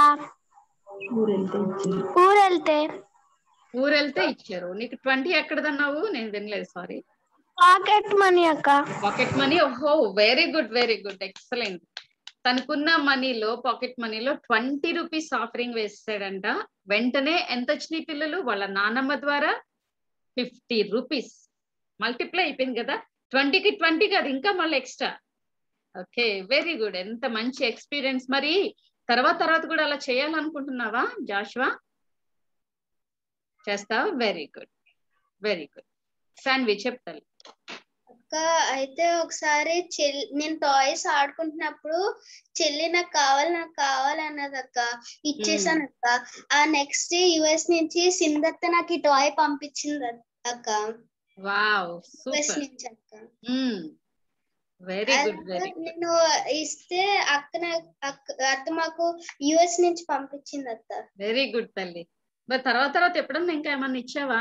ఊరెళ్తే ఇచ్చారు. నీకు 20 ఎక్కడదన్నావు? నేను వినలేదు, సారీ. పాకెట్ మనీ అక్క. Pocket money. ఓహో, very good, very good, excellent. తనకున్న మనీలో, పాకెట్ మనీలో 20 రూపీస్ ఆఫరింగ్ వేసాడంట. వెంటనే ఎంత వచ్చినాయి పిల్లలు? వాళ్ళ నానమ్మ ద్వారా 50 రూపీస్ మల్టిప్లై అయిపోయింది కదా. 20కి 20 కాదు, ఇంకా మళ్ళీ ఎక్స్ట్రా. ఓకే, వెరీ గుడ్, ఎంత మంచి ఎక్స్పీరియన్స్. మరి తర్వాత కూడా అలా చేయాలనుకుంటున్నావా జాషువా? చేస్తావా? Very good, very good. Saanvi చెప్తాను. అక్క అయితే ఒకసారి నేను టాయ్స్ ఆడుకుంటున్నప్పుడు చెల్లి నాకు కావాలి అన్నది అక్క. ఇచ్చేసాను అక్క. ఆ నెక్స్ట్ డే యుఎస్ నుంచి సింధత్త నాకు ఈ టాయ్ పంపించింది అక్క. Wow, US super. నుంచి అక్క. Very good, very good. నేను ఇస్తే అత్త మాకు యుఎస్ నుంచి పంపించింది అత్త. వెరీ గుడ్ తల్లి. మరి తర్వాత ఎప్పుడన్నా ఇంకా ఏమన్నా ఇచ్చావా?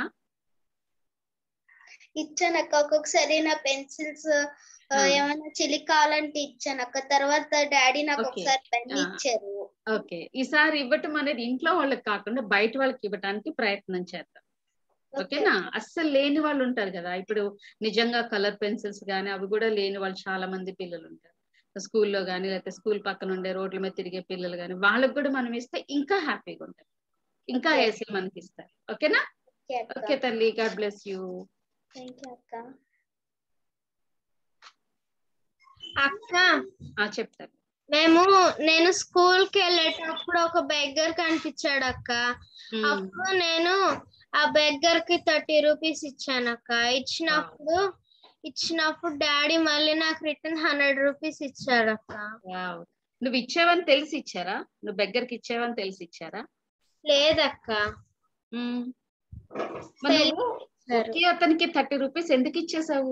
ఇచ్చాను అక్క. ఒక్కొక్కసారి నా పెన్సిల్స్ ఏమైనా చెల్లి కావాలంటే ఇచ్చాను అక్క. తర్వాత డాడీ నాకు ఒకసారి పెన్ ఇచ్చారు. ఓకే, ఈసారి ఇవ్వటం అనేది ఇంట్లో వాళ్ళకి కాకుండా బయట వాళ్ళకి ఇవ్వడానికి ప్రయత్నం చేద్దాం. ఓకేనా? అస్సలు లేని వాళ్ళు ఉంటారు కదా, ఇప్పుడు నిజంగా కలర్ పెన్సిల్స్ కానీ అవి కూడా లేని వాళ్ళు చాలా మంది పిల్లలు ఉంటారు స్కూల్లో కానీ, లేకపోతే స్కూల్ పక్కన ఉండే రోడ్ల మీద తిరిగే పిల్లలు కానీ, వాళ్ళకి కూడా మనం ఇస్తే ఇంకా హ్యాపీగా ఉంటారు, ఇంకా వేసి మనకి ఇస్తారు. ఓకేనా? ఓకే తల్లి, గాడ్ బ్లెస్ యూ. అక్క చెప్తాను. నేను స్కూల్ కి వెళ్ళేటప్పుడు ఒక బెగ్గర్ కనిపించాడు అక్క. అప్పుడు నేను ఆ బెగ్గర్ కి 30 రూపీస్ ఇచ్చాను అక్క. ఇచ్చినప్పుడు డాడీ మళ్ళీ నాకు రిటర్న్ 100 రూపీస్ ఇచ్చాడు అక్క. నువ్వు ఇచ్చావని తెలిసి ఇచ్చారా? నువ్వు బెగ్గర్కి ఇచ్చావని తెలిసి ఇచ్చారా? లేదక్క. అతనికి 30 రూపీస్ ఎందుకు ఇచ్చేసావు?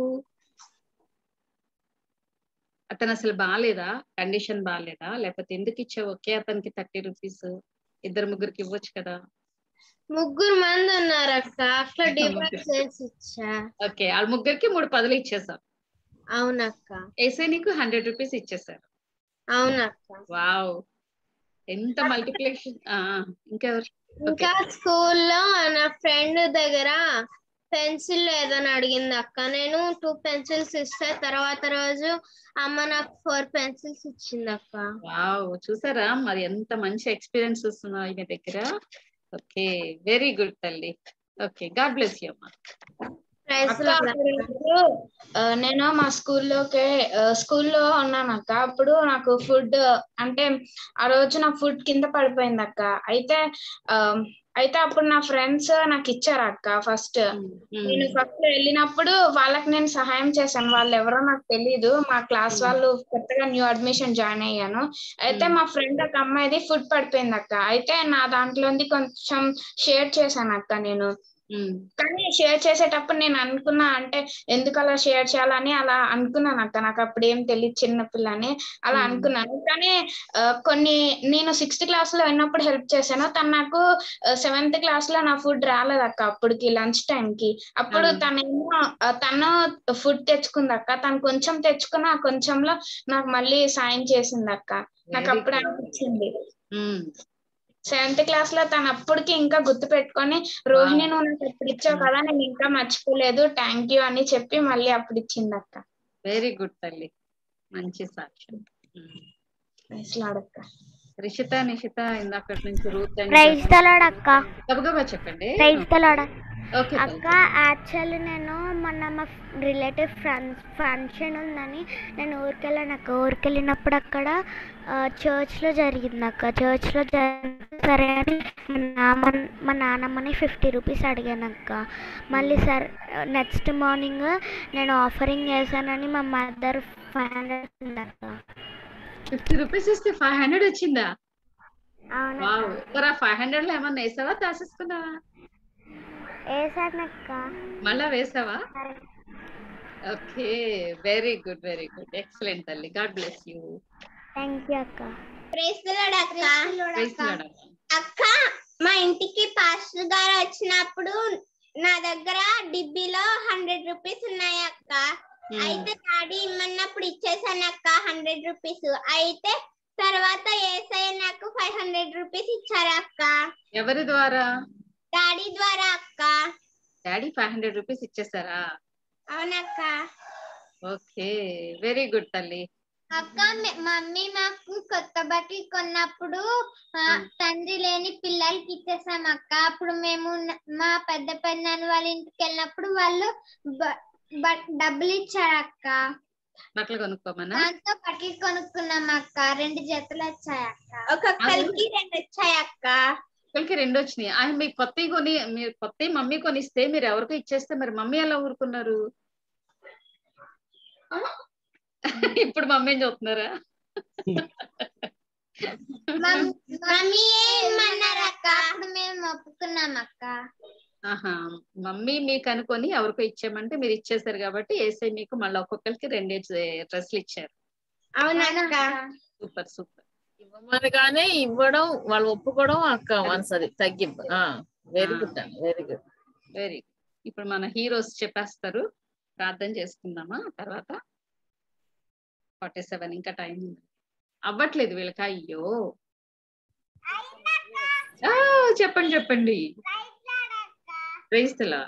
అతను అసలు బాగాలేదా? కండిషన్ బాగాలేదా? లేకపోతే ఎందుకు ఇచ్చావు ఒకే అతనికి 30 రూపీస్? 2-3కి ఇవ్వచ్చు కదా. 3 మంది ఉన్నారు అక్క, అట్లా డివైడ్ చేసి ఇచ్చా. ఓకే, ఆ 3కి 3 10 ఇచ్చేసావు. అవునక్క. వేసే నీకు 100 రూపీస్ ఇచ్చేసారు. అవునక్క. వావ్, ఎంత మల్టిప్లికేషన్. ఇంకెవరు? ఇంకా స్కూల్లో నా ఫ్రెండ్ దగ్గర పెన్సిల్ లేదని అడిగింది అక్క. నేను 2 పెన్సిల్స్ ఇస్తే తర్వాత రోజు అమ్మ నాకు 4 పెన్సిల్స్ ఇచ్చింది అక్క. వావ్, చూసారా మరి ఎంత మంచి ఎక్స్పీరియన్స్ వస్తున్నాయి మీ దగ్గర. ఓకే, వెరీ గుడ్ తల్లి. ఓకే, గాడ్ బ్లెస్ యూ అమ్మా. నేను మా స్కూల్లో ఉన్నాను అక్క. అప్పుడు నాకు ఫుడ్ అంటే ఆ రోజు నా ఫుడ్ కింద పడిపోయింది అక్క. అయితే అప్పుడు నా ఫ్రెండ్స్ నాకు ఇచ్చారు అక్క. ఫస్ట్ నేను వెళ్ళినప్పుడు వాళ్ళకి నేను సహాయం చేశాను. వాళ్ళు ఎవరో నాకు తెలీదు, మా క్లాస్ వాళ్ళు, కొత్తగా న్యూ అడ్మిషన్ జాయిన్ అయ్యాను. అయితే మా ఫ్రెండ్ ఒక అమ్మాయిది ఫుడ్ పడిపోయింది అక్క. అయితే నా దాంట్లోంది కొంచెం షేర్ చేశాను అక్క నేను. కానీ షేర్ చేసేటప్పుడు నేను అనుకున్నా, అంటే ఎందుకు అలా షేర్ చేయాలని అలా అనుకున్నాను అక్క. నాకు అప్పుడు ఏం తెలియదు, చిన్నపిల్లని అలా అనుకున్నాను. కానీ కొన్ని నేను 6th క్లాస్ లో ఉన్నప్పుడు హెల్ప్ చేశాను. తను నాకు 7th క్లాస్ లో నా ఫుడ్ రాలేదు అక్క. అప్పటికి లంచ్ టైం కి అప్పుడు తను ఫుడ్ తెచ్చుకుంది అక్క. తను కొంచెం తెచ్చుకున్న ఆ కొంచెంలో నాకు మళ్ళీ సాయం చేసింది అక్క. నాకు అప్పుడు అనిపించింది 7th క్లాస్ లో తను అప్పటికి ఇంకా గుర్తు పెట్టుకొని, రోహిణి నువ్వు నాకు అప్పుడు ఇచ్చావు కదా, నేను ఇంకా మర్చిపోలేదు, థ్యాంక్ యూ అని చెప్పి మళ్ళీ అప్పుడు ఇచ్చింది అక్క. వెరీ గుడ్ తల్లి, మంచి సాక్ష్యం. రిషిత, నిషిత ఇందాక నుంచి రూత్ గబగబా చెప్పండి. అక్క, యాక్చువల్లీ నేను మొన్న మా రిలేటివ్ ఫంక్షన్ ఉందని నేను ఊరికెళ్ళాను అక్క. ఊరికెళ్ళినప్పుడు అక్కడ చర్చ్లో జరిగింది అక్క. చర్చ్లో సరే అని మా నాన్నమ్మని 50 రూపీస్ అడిగాను అక్క. మళ్ళీ సరే నెక్స్ట్ మార్నింగ్ నేను ఆఫరింగ్ చేశానని మా మదర్ 500 అక్క. 50 రూపీస్ ఇస్తే 500 వచ్చిందా? మరి 500 లో ఏమన్నా వేసావా, దాచేసుకున్నావా? వేసానక్క. మళ్ళా వేసావా? Okay, very good, very good, excellent తల్లి. God bless you. Thank you అక్క. ప్రైజ్ ది లార్డ్ అక్క. అక్క, మా ఇంటికి పాస్టర్ గారు వచ్చినప్పుడు నా దగ్గర డిబ్బీలో 100 రూపీస్ ఉన్నాయి అక్క. అయితే డాడీ ఇమ్మన్నప్పుడు ఇచ్చేసాను అక్క 100 రూపీస్. అయితే తర్వాత ఏసయ్య నాకు 500 రూపీస్ ఇచ్చారు అక్క. ఎవరి ద్వారా? డాడీ ద్వారా అక్క. డాడీ 500 రూపీస్ ఇచ్చేసారా? అవునక్క. ఓకే, వెరీ గుడ్ తల్లి. అక్క, మమ్మీ మాకు కొత్త బట్టలు కొన్నప్పుడు తండ్రి లేని పిల్లలకి ఇచ్చేసాం అక్క. అప్పుడు మేము మా పెద్ద పెద్దనాన్న వాళ్ళ ఇంటికి వెళ్ళినప్పుడు వాళ్ళు డబ్బులు ఇచ్చారు అక్క. బట్టలు కొనుక్కోమన్నా? దాంతో బట్టలు కొనుక్కున్నాం అక్క. 2 జతలు వచ్చాయి అక్క. ఒక్కొక్కరికి 2 వచ్చాయి అక్క. ఒక్కరికి 2 వచ్చినాయి. ఆయన మీకు మీరు కొత్త మమ్మీ కొనిస్తే మీరు ఎవరికో ఇచ్చేస్తే మరి మమ్మీ ఎలా ఊరుకున్నారు? ఇప్పుడు మమ్మీ ఏం చూస్తున్నారా? మమ్మీ ఏమన్నారు అక్క? అప్పుడు మేము ఒప్పుకున్నాం అక్క. మమ్మీ మీకు అనుకొని ఎవరికో ఇచ్చామంటే మీరు ఇచ్చేసారు కాబట్టి ఏసై మీకు మళ్ళీ ఒక్కొక్కరికి 2 డ్రెస్లు ఇచ్చారు. అవునక్క. Super super. ఇవ్వమనగానే ఇవ్వడం, వాళ్ళు ఒప్పుకోవడం అక్క వన్స్ అది తగ్గింపు. వెరీ గుడ్ అండి, వెరీ గుడ్, వెరీ గుడ్. ఇప్పుడు మన హీరోస్ చెప్పేస్తారు, ప్రార్థన చేసుకుందామా? తర్వాత 47 ఇంకా టైం అవ్వట్లేదు వీళ్ళకి. అయ్యో, చెప్పండి చెప్పండి. Praise the lord.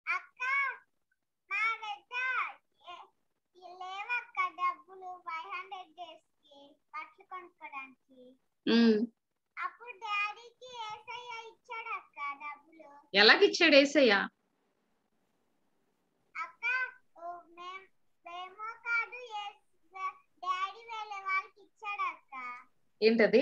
ఎలాగిచ్చాడు ఏసయ్య? ఏంటది?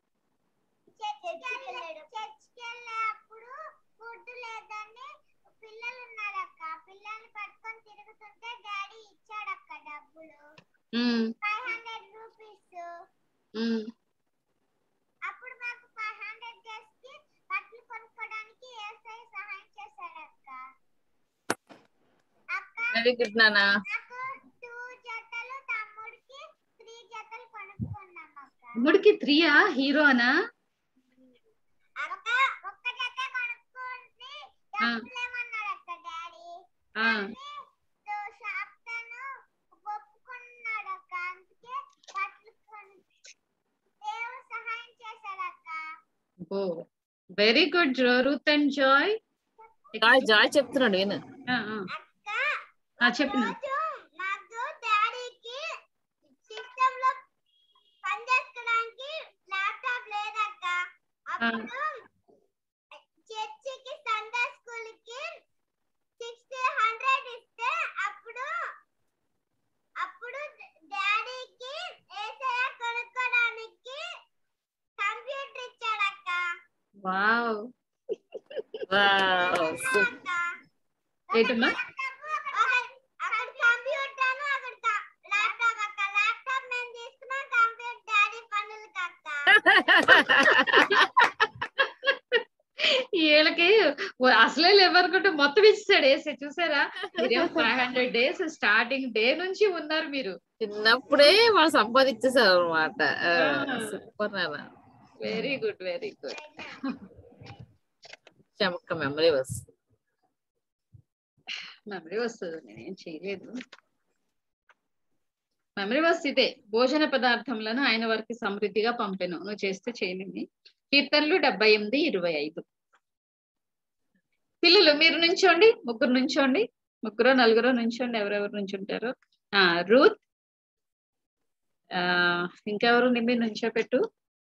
వెరీ గుడ్ నాన్న. తమ్ముడికి 3 హీరోనా? Oh very good Ruth and Joy. Joy చెప్తున్నాడు ఈయన. చెప్పిన నాకు డాడీకి సిస్టమ్ లో పని చేసుకోవడానికి ల్యాప్టాప్ లేదక్క. అప్పుడు చర్చికి సండే స్కూల్ కి 600 ఇస్తే అప్పుడు డాడీకి ఏసయ్య కొనుక్కోడానికి కంప్యూటర్ ఇచ్చాడక్క. వావ్ ఏంటమ్మా? అక్కడ కంప్యూటర్ అక్కడ ల్యాప్టాప్ అక్క. ల్యాప్టాప్ నేను తీసుకున్నా, కంప్యూటర్ డాడీ పనులకి అక్క. వీళ్ళకి అసలే లేవనుకుంటే మొత్తం ఇచ్చాడు వేసే. చూసారా, మీరేమో 500 days స్టార్టింగ్ డే నుంచి ఉన్నారు మీరు. చిన్నప్పుడే వాళ్ళు సంపాదించేసారు అనమాట. సూపర్ నాన్న. Very good very good. చమక్క మెమరీ వస్తుంది. మెమరీ వస్తుంది, నేనేం చేయలేదు. మెమరీ వస్తుంది ఇదే, భోజన పదార్థములను ఆయన వారికి సమృద్ధిగా పంపెను, నువ్వు చేస్తే చేయనింది. కీర్తనలు 78:25. పిల్లలు మీరు నుంచోండి, ముగ్గురు నుంచోండి, ముగ్గురు నలుగురు నుంచోండి, ఎవరెవరు నుంచుంటారు. రూత్, ఇంకెవరు నిమ్మి నుంచోపెట్టు.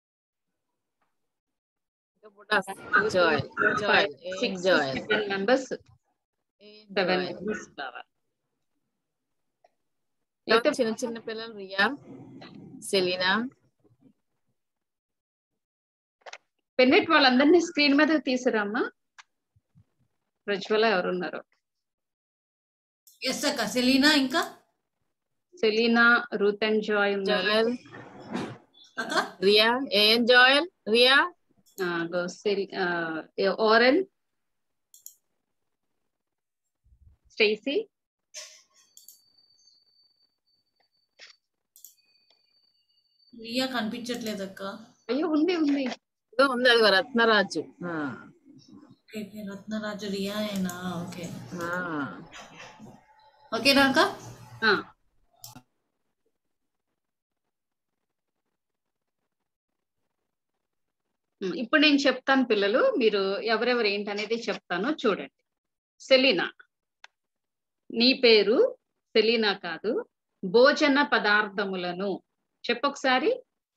మెంబర్స్ 7 members కావాలి. చిన్న చిన్న పిల్లలు రియా, సెలీనా, పెన్నెట్ వాళ్ళందరినీ స్క్రీన్ మీద తీసుకురామ్మా. ప్రజ్వల ఎవరున్నారు? ఎస్ అక్క. సెలీనా, ఇంకా సెలీనా, రూత్ అండ్ జాయ్ ఉన్నారు. రియా, ఏం Joel, Riya, Oren, Stacy, Riya కనిపించట్లేదు అక్క. అయ్యో ఉంది ఉంది ఉంది, అది రత్నరాజు. రత్నరాజు రియా అయినా? ఓకే ఓకేనా అక్క? ఇప్పుడు నేను చెప్తాను పిల్లలు, మీరు ఎవరెవరు ఏంటనేది చెప్తాను చూడండి. సెలీనా, నీ పేరు సెలీనా కాదు, భోజన పదార్థములను చెప్పొకసారి.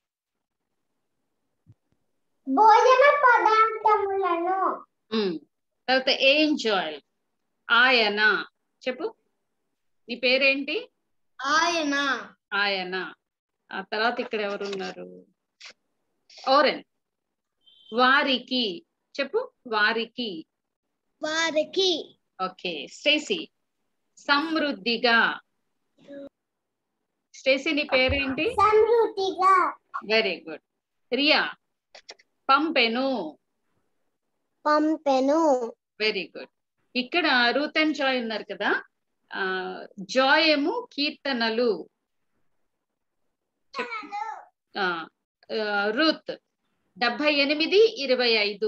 భోజన పదార్థములను. తర్వాత ఏంజాయ్, ఆయన చెప్పు. నీ పేరేంటి? ఆయన. ఆయన. ఆ తర్వాత ఇక్కడ ఎవరు ఉన్నారు? ఓరెన్, వారికి చెప్పు. వారికి. వారికి. ఓకే. స్టేసీ, సమృద్ధిగా. స్టేసీ నీ పేరేంటి? సమృద్ధిగా. Very good. రియా, పంపెను. పంపెను. Very good. ఇక్కడ రూత్ అండ్ జాయ్ ఉన్నారు కదా, జాయ్ ఏమో కీర్తనలు. రూత్ 78:25.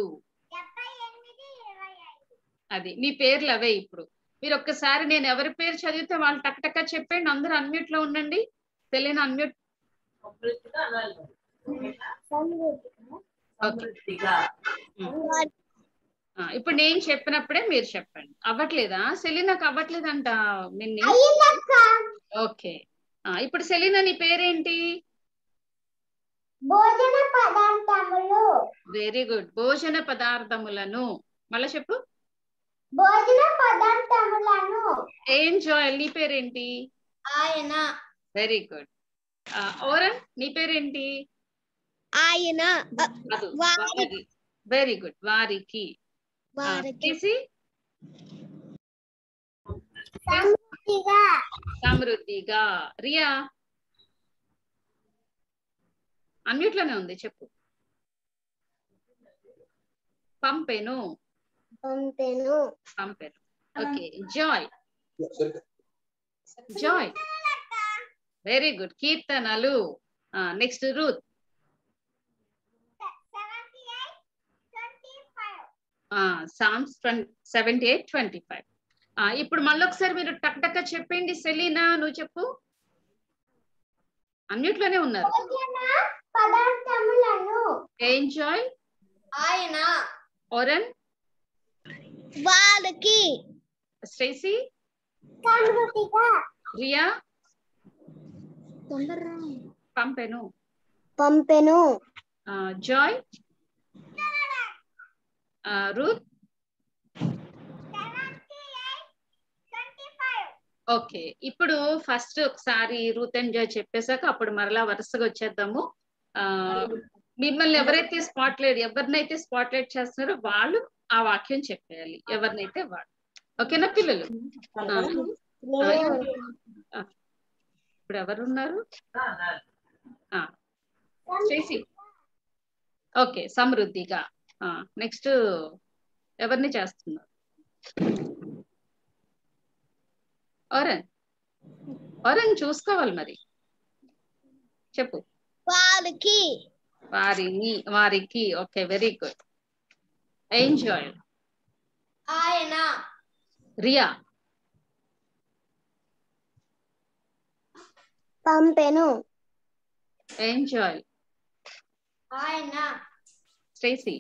అది మీ పేర్లు అవే. ఇప్పుడు మీరు ఒక్కసారి నేను ఎవరి పేరు చదివితే వాళ్ళు టక్ టక్ చెప్పండి. అందరూ అన్మ్యూట్ లో ఉండండి. తెలియని అన్మ్యూట్. ఇప్పుడు నేను చెప్పినప్పుడే మీరు చెప్పండి. అవ్వట్లేదా? సెలీనాకు అవ్వట్లేదంట. ఓకే. ఇప్పుడు సెలీనా నీ పేరేంటి? భోజన పదార్థములు. Very good. భోజన పదార్థములను. మళ్ళా చెప్పు. భోజన పదార్థములను. ఏంజాయ్, నీ పేరేంటి? ఆయన. Very good. ఓరన్, నీ పేరేంటి? ఆయన. Very good. వారికి. సమృద్ధిగా. రియా అన్మ్యూట్ లోనే ఉంది, చెప్పు. పంపెను. పంపెను. పంపెను. Okay. Joy. Joy. Very good. కీర్తనలు. Next Ruth. సామ్స్ 78:25. ఇప్పుడు మళ్ళీ ఒకసారి మీరు టక్ టక్ చెప్పండి. సెలీనా నువ్వు చెప్పు. అన్నిట్లోనే ఉన్నారు. పదార్థములను. ఎంజాయ్. ఆయన. ఓరన్ వారికి. స్టేసీ రియా పంపెను. Joy Ruth. ఓకే, ఇప్పుడు ఫస్ట్ ఒకసారి రూత్ అండ్ జాయ్ చెప్పేశాక అప్పుడు మరలా వరుసగా వచ్చేద్దాము. మిమ్మల్ని ఎవరైతే ఎవరినైతే స్పాట్లైట్ చేస్తున్నారో వాళ్ళు ఆ వాక్యం చెప్పేయాలి, ఎవరినైతే వాళ్ళు. ఓకేనా పిల్లలు? ఇప్పుడు ఎవరున్నారు? చేసి ఓకే, సమృద్ధిగా. నెక్స్ట్ ఎవరిని చేస్తున్నారు? ఓరన్ చూసుకోవాలి మరి, చెప్పు. వారికి. వారికి. Okay, very good. ఎంజాయ్. ఆయన. రియా పంపెను. ఎంజాయ్. ఆయన. స్టేసీ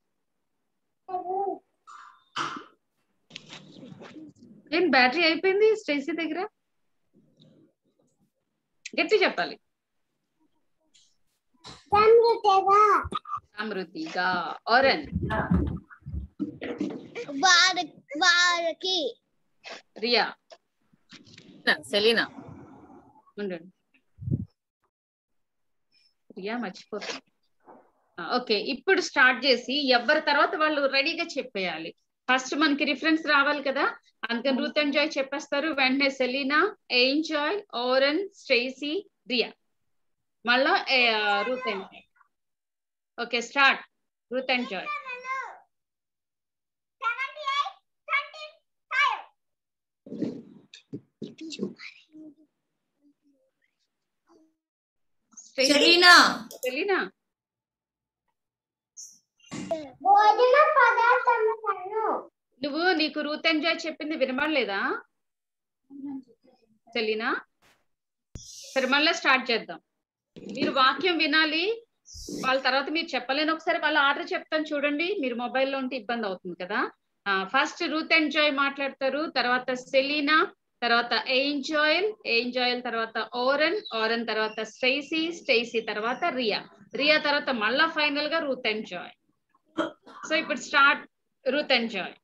ఏం బ్యాటరీ అయిపోయింది స్టేసీ దగ్గర? గట్టి చెప్పాలి. సమృద్ధిగా. ఓరన్ వారికి. రియా సెలీనా ఉండండి, రియా మర్చిపోతుంది. ఓకే, ఇప్పుడు స్టార్ట్ చేసి ఎవరి తర్వాత వాళ్ళు రెడీగా చెప్పేయాలి. ఫస్ట్ మనకి రిఫరెన్స్ రావాలి కదా, అందుకని రూత్ అండ్ జాయ్ చెప్పేస్తారు. వెంటనే Selina, Enjoy, Oren, Stacy, Riya, మళ్ళా Ruth and Joy. Okay, start. Ruth and Joy. Selina. నువ్వు నీకు రూత్ అండ్ జాయ్ చెప్పింది వినబడలేదా సెలీనా? సరే, మళ్ళీ స్టార్ట్ చేద్దాం. మీరు వాక్యం వినాలి, వాళ్ళ తర్వాత మీరు చెప్పలేని ఒకసారి వాళ్ళ ఆర్డర్ చెప్తాను చూడండి. మీరు మొబైల్లో ఉంటే ఇబ్బంది అవుతుంది కదా. ఫస్ట్ రూత్ అండ్ జాయ్ మాట్లాడతారు, తర్వాత సెలీనా, తర్వాత ఎంజాయల్ తర్వాత ఓరన్ తర్వాత స్టేసీ తర్వాత రియా తర్వాత మళ్ళా ఫైనల్ గా రూత్ అండ్ జాయ్. సో ఇప్పుడు స్టార్ట్. Ruth and Joy.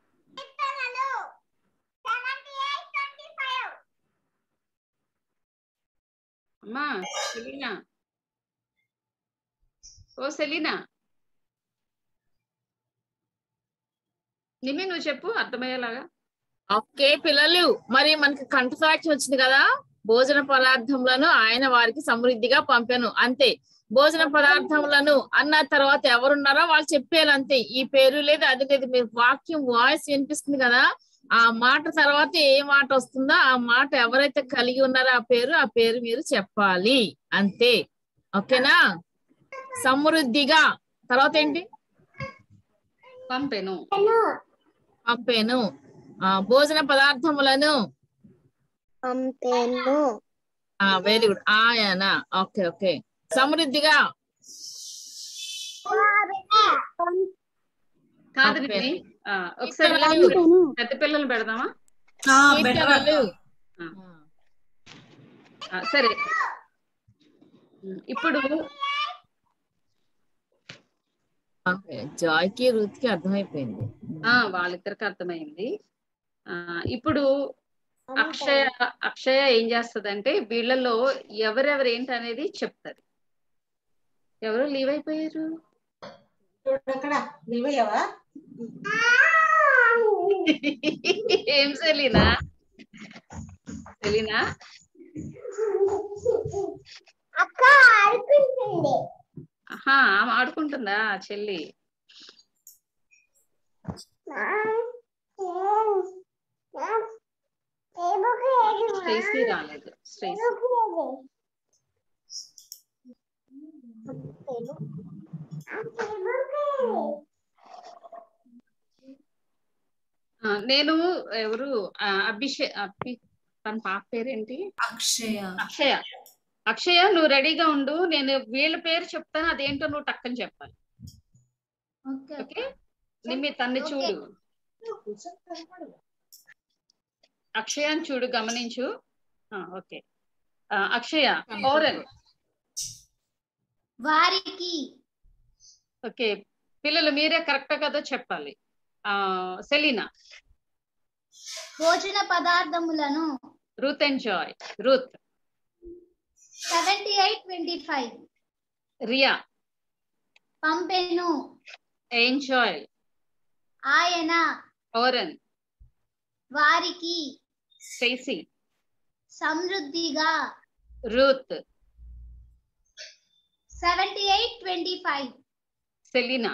అమ్మా సెలీనా, ఓ సెలీనా, నిమి నువ్వు చెప్పు అర్థమయ్యేలాగా. ఓకే పిల్లలు, మరి మనకి కంఠసాక్షి వచ్చింది కదా. భోజన పదార్థములను ఆయన వారికి సమృద్ధిగా పంపాను, అంతే. భోజన పదార్థములను అన్న తర్వాత ఎవరున్నారో వాళ్ళు చెప్పారు, అంతే. ఈ పేరు లేదు అది లేదు, మీరు వాక్యం వాయిస్ వినిపిస్తుంది కదా, ఆ మాట తర్వాత ఏ మాట వస్తుందో ఆ మాట ఎవరైతే కలిగి ఉన్నారో ఆ పేరు మీరు చెప్పాలి, అంతే. ఓకేనా? సమృద్ధిగా తర్వాత ఏంటి? పంపెను. భోజన పదార్థములను వెరీ గుడ్. ఆయన. ఓకే. సమృద్ధిగా కాదు, ఒకసారి పెద్ద పిల్లలు పెడదామా? సరే, ఇప్పుడు జాయ్కి రూత్ కి అర్థమైపోయింది, వాళ్ళిద్దరికి అర్థమైంది. ఇప్పుడు అక్షయ ఏం చేస్తదంటే వీళ్ళలో ఎవరెవరు ఏంటనేది చెప్తారు. ఎవరు లీవ్ అయిపోయారు? ఏం సెలీనా ఆడుకుంటుందా చెల్లి? స్టేసీ రాలేదు. నేను ఎవరు తన పాప పేరేంటి? అక్షయ నువ్వు రెడీగా ఉండు, నేను వీళ్ళ పేరు చెప్తాను, అదేంటో నువ్వు టక్కని చెప్పాలి. ఓకే నిమ్మి తన్ని చూడు, అక్షయాన్ని చూడు, గమనించు. ఓకే అక్షయ ఓరల్ వారికి. ఓకే పిల్లలు మీరే కరెక్ట్ కదా చెప్పాలి. సెలీనా భోజన పదార్థములను. Ruth and Joy. Ruth 78:25. Riya పంపెను. ఎంజాయ్. ఆయన. ఓరన్. వారికి. స్టేసీ. సమృద్ధిగా. రూత్ 78:25. సెలీనా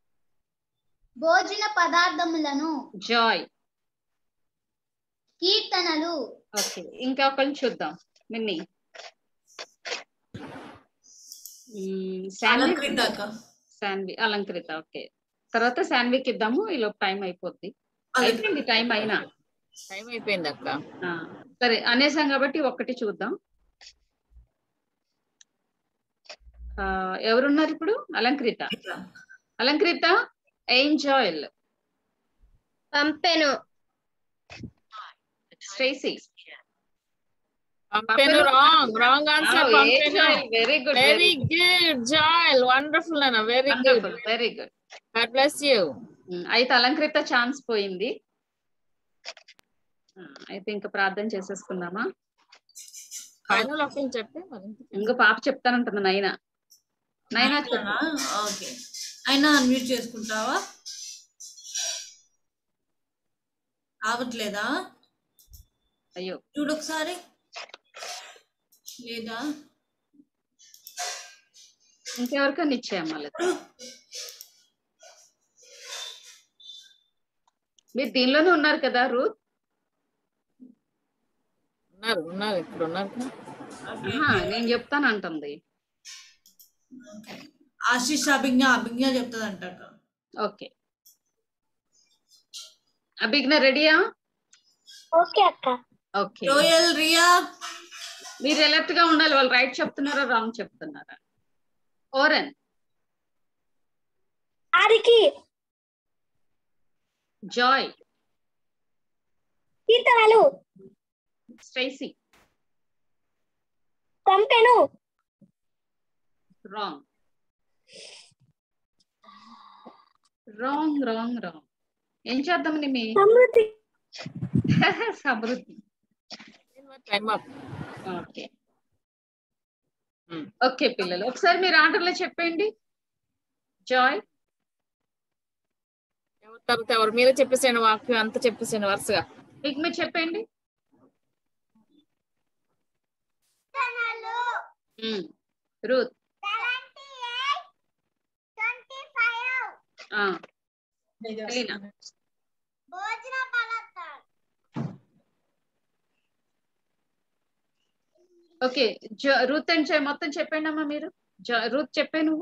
భోజన పదార్థములను. జాయ్. కీర్తనలు. ఓకే ఇంకా ఒకరిని చూద్దాం. మిన్ని శాన్వి అలంకృత. ఓకే తర్వాత శాన్వికి ఇద్దాము, ఈలో టైం అయిపోద్ది. అయిపోయింది టైం అయినా టైం అయిపోయింది అక్క. సరే అనేసాం కాబట్టి ఒక్కటి చూద్దాం. ఎవరున్నారు ఇప్పుడు? అలంకృత. అలంకృత ఎంజాయ్. పంపెను. స్టేసీ పంపెను రాంగ్ ఆన్సర్. పంపెను very good very good Joel wonderful అన్న very good very good. God bless you. అయితే అలంకృత ఛాన్స్ పోయింది. అయితే ఇంకా ప్రార్థన చేసేసుకుందామా? ఫైనల్ ఒకటి చెప్పి ఇంకో పాప చెప్తానంటుంది నైనా. నైనా ఓకే అయినా అన్మ్యూట్ చేసుకుంటావా? రావట్లేదా? అయ్యో చూడు ఒకసారి. లేదా ఇంకెవరికన్నా ఇచ్చేయమ్మా. లేదా మీరు దీనిలోనే ఉన్నారు కదా రూత్? ఉన్నారు ఇప్పుడు ఉన్నారు. నేను చెప్తాను అంటుంది. ఆశీష్ అభిజ్ఞ చెప్తుందంట. ఓకే అభిజ్ఞ రెడీయా? ఓకే అక్క. ఓకే రోయల్ రియా మీరు ఎలర్ట్ గా ఉండాలి. వాళ్ళు రైట్ చెప్తున్నారా రాంగ్ చెప్తున్నారా? ఓరన్. వారికి. జాయ్. కీర్తనలు. స్టేసీ. పంపెను. Wrong wrong wrong wrong. ఏం చేద్దాం నిమి? సమృద్ధి. సమృద్ధి. ఓకే ఓకే పిల్లలు ఒకసారి మీరు ఆర్డర్లో చెప్పండి. జాయ్ తర్వాత ఎవరు మీరే చెప్పేసాను వాక్యం అంతా చెప్పేసాను వరుసగా. మీకు మీరు చెప్పండి. Ruth. Okay Ruth and Joy మొత్తం చెప్పండి అమ్మా మీరు. రూత్ చెప్పే నువ్వు.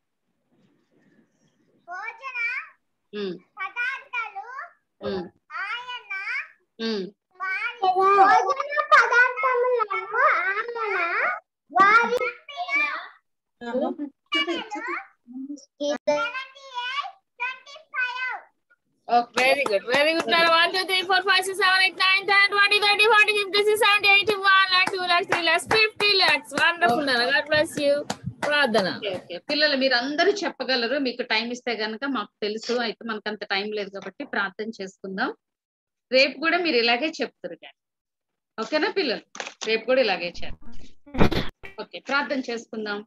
Very good. 1, 2, 3, 4, 5, 6, 7, 8, 9, 10, 20, 30, 40, 50, 60, 70, 80, 1 lakh, 2 lakhs, 3 lakhs, 50 lakhs. Wonderful. God bless you. ప్రార్థన. పిల్లలు మీరు అందరూ చెప్పగలరు. మీకు టైం ఇస్తే గనక మాకు తెలుసు. అయితే మనకు అంత టైం లేదు కాబట్టి ప్రార్థన చేసుకుందాం. రేపు కూడా మీరు ఇలాగే చెప్తారు. ఓకేనా పిల్లలు? రేపు కూడా ఇలాగే చేద్దాం. ఓకే ప్రార్థన చేసుకుందాం.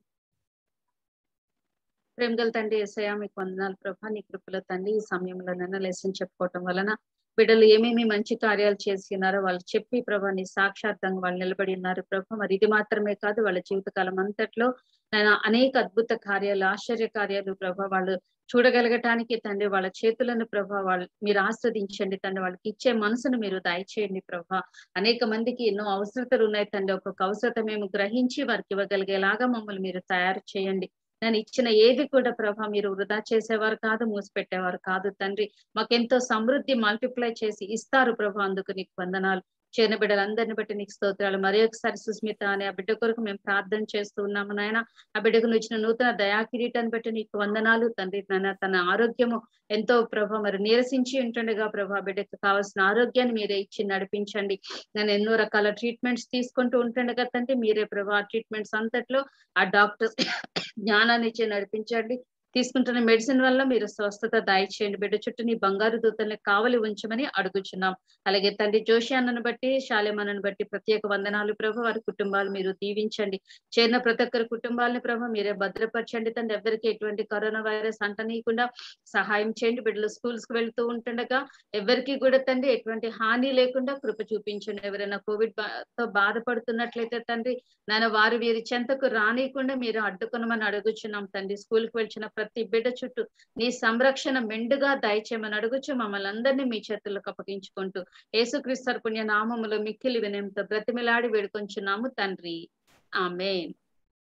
ప్రేమగల తండ్రి యేసయ్య మీకు వందనాలు ప్రభా. నీ కృపలో తండ్రి ఈ సమయంలో నన్ను లెసన్ చెప్పుకోవటం వలన బిడ్డలు ఏమేమి మంచి కార్యాలు చేస్తున్నారో వాళ్ళు చెప్పి ప్రభా నీ సాక్షాత్తంగా వాళ్ళు నిలబడి ఉన్నారు ప్రభా. మరి ఇది మాత్రమే కాదు వాళ్ళ జీవితకాలం అంతట్లో నేను అనేక అద్భుత కార్యాలు ఆశ్చర్య కార్యాలు ప్రభా వాళ్ళు చూడగలగటానికి తండ్రి వాళ్ళ చేతులను ప్రభా వాళ్ళు మీరు ఆస్వాదించండి తండ్రి. వాళ్ళకి ఇచ్చే మనసును మీరు దయచేయండి ప్రభా. అనేక మందికి ఎన్నో అవసరతలు ఉన్నాయి తండ్రి. ఒక్కొక్క అవసరత మేము గ్రహించి వారికి ఇవ్వగలిగేలాగా మమ్మల్ని మీరు తయారు చేయండి. నేను ఇచ్చిన ఏది కూడా ప్రభా మీరు వృధా చేసేవారు కాదు, మూసిపెట్టేవారు కాదు తండ్రి. మాకెంతో సమృద్ధి మల్టిప్లై చేసి ఇస్తారు ప్రభా. అందుకు నీకు వందనాలు. చేరిన బిడ్డలందరిని బట్టి నీకు స్తోత్రాలు. మరి ఒకసారి సుస్మిత అనే ఆ బిడ్డ కొరకు మేము ప్రార్థన చేస్తూ ఉన్నాము నాయన. ఆ బిడ్డకు నువ్వు ఇచ్చిన నూతన దయా కిరీటాన్ని బట్టి నీకు వందనాలు తండ్రి. నాయన తన ఆరోగ్యము ఎంతో ప్రభా మరి నీరసించి ఉంటుండగా ప్రభా బిడ్డకు కావాల్సిన ఆరోగ్యాన్ని మీరే ఇచ్చి నడిపించండి. నేను ఎన్నో రకాల ట్రీట్మెంట్స్ తీసుకుంటూ ఉంటుండగా తండ్రి మీరే ప్రభా ట్రీట్మెంట్స్ అంతట్లో ఆ డాక్టర్స్ జ్ఞానాన్ని ఇచ్చి నడిపించండి. తీసుకుంటున్న మెడిసిన్ వల్ల మీరు స్వస్థత దయచేయండి. బిడ్డ చుట్టూ నీ బంగారు దూతల్ని కావలి ఉంచమని అడుగుచున్నాం. అలాగే తండ్రి జోషి అన్నను బట్టి శాలేమన్నను బట్టి ప్రత్యేక వందనాలు ప్రభు. వారి కుటుంబాలు మీరు దీవించండి. చేరిన ప్రతి ఒక్కరి కుటుంబాలని ప్రభు మీరే భద్రపరచండి తండ్రి. ఎవరికి ఎటువంటి కరోనా వైరస్ అంటనీయకుండా సహాయం చేయండి. బిడ్డలు స్కూల్స్ కి వెళ్తూ ఉంటుండగా ఎవరికి కూడా తండ్రి ఎటువంటి హాని లేకుండా కృప చూపించండి. ఎవరైనా కోవిడ్ తో బాధపడుతున్నట్లయితే తండ్రి నాయన వారు వీరి చెంతకు రానియకుండా మీరు అడ్డుకొనమని అడుగుచున్నాం తండ్రి. స్కూల్కి వచ్చిన ప్రతి బిడ్డ చుట్టూ నీ సంరక్షణ మెండుగా దయచేయమని అడుగుచు మమ్మల్ని అందరినీ మీ చేతులకు అప్పగించుకుంటూ యేసుక్రీస్తు పుణ్య నామములో మిక్కిలి వినయంతో బ్రతిమిలాడి వేడుకొంచున్నాము తండ్రి. ఆమేన్.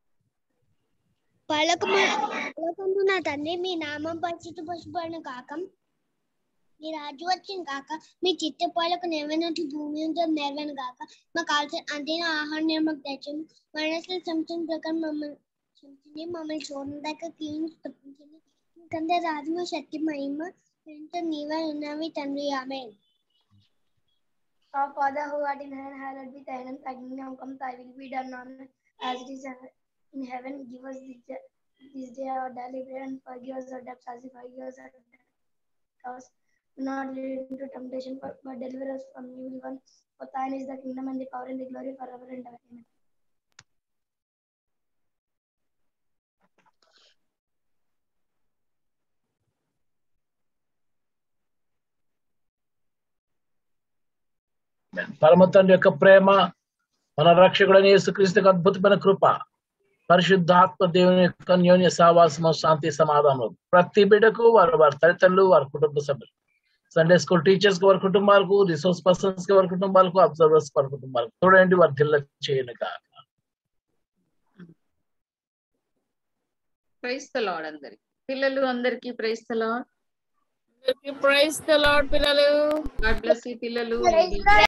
పరలోకమందు నా తండ్రి మీ నామం పరిశుద్ధపరచబడును కాక, మీ రాజ్యం వచ్చిన కాక, మీ చిత్తపాలకు నెరవేరినట్లు భూమి ఉంటుంది నెరవేరును కాక. మాకు కావాల్సిన అంతైన ఆహారం మాకు తెచ్చాము. మనసులు సంవత్సరం ప్రకారం మమ్మల్ని చూడడం దగ్గర క్లీన్ తప్పించండి. ఎందుకంటే రాజు శక్తి మహిమ ఎంతో నీవే ఉన్నవి తండ్రి. ఆమేన్. Our Father who art in heaven, hallowed be thy name. Thy kingdom come, thy will be done on earth as it is in heaven. Give us this day our daily bread, and forgive us our debts as we forgive our debtors. Do not lead us into temptation, but deliver us from evil one. For thine is the kingdom and the power and the glory forever and ever. Amen. పరమ తండ్రి యొక్క ప్రేమ, మన రక్షకుడైన యేసుక్రీస్తు అద్భుతమైన కృప, పరిశుద్ధాత్మ దేవుని యొక్క అన్యోన్య సహవాసము, శాంతి సమాధానం ప్రతి బిడ్డకు వారి తల్లిదండ్రులు, వారి కుటుంబ సభ్యులు, సండే స్కూల్ టీచర్స్ కి వారి కుటుంబాలకు, రిసోర్స్ పర్సన్స్ కి వారి కుటుంబాలకు, అబ్జర్వర్స్ వారి కుటుంబాలకు చూడండి, వారి జిల్లా చేయను కాక. Praise the Lord. అందరికి పిల్లలు అందరికి praise the lord. Praise the Lord పిల్లలు. గాడ్ బ్లెస్ యు పిల్లలు.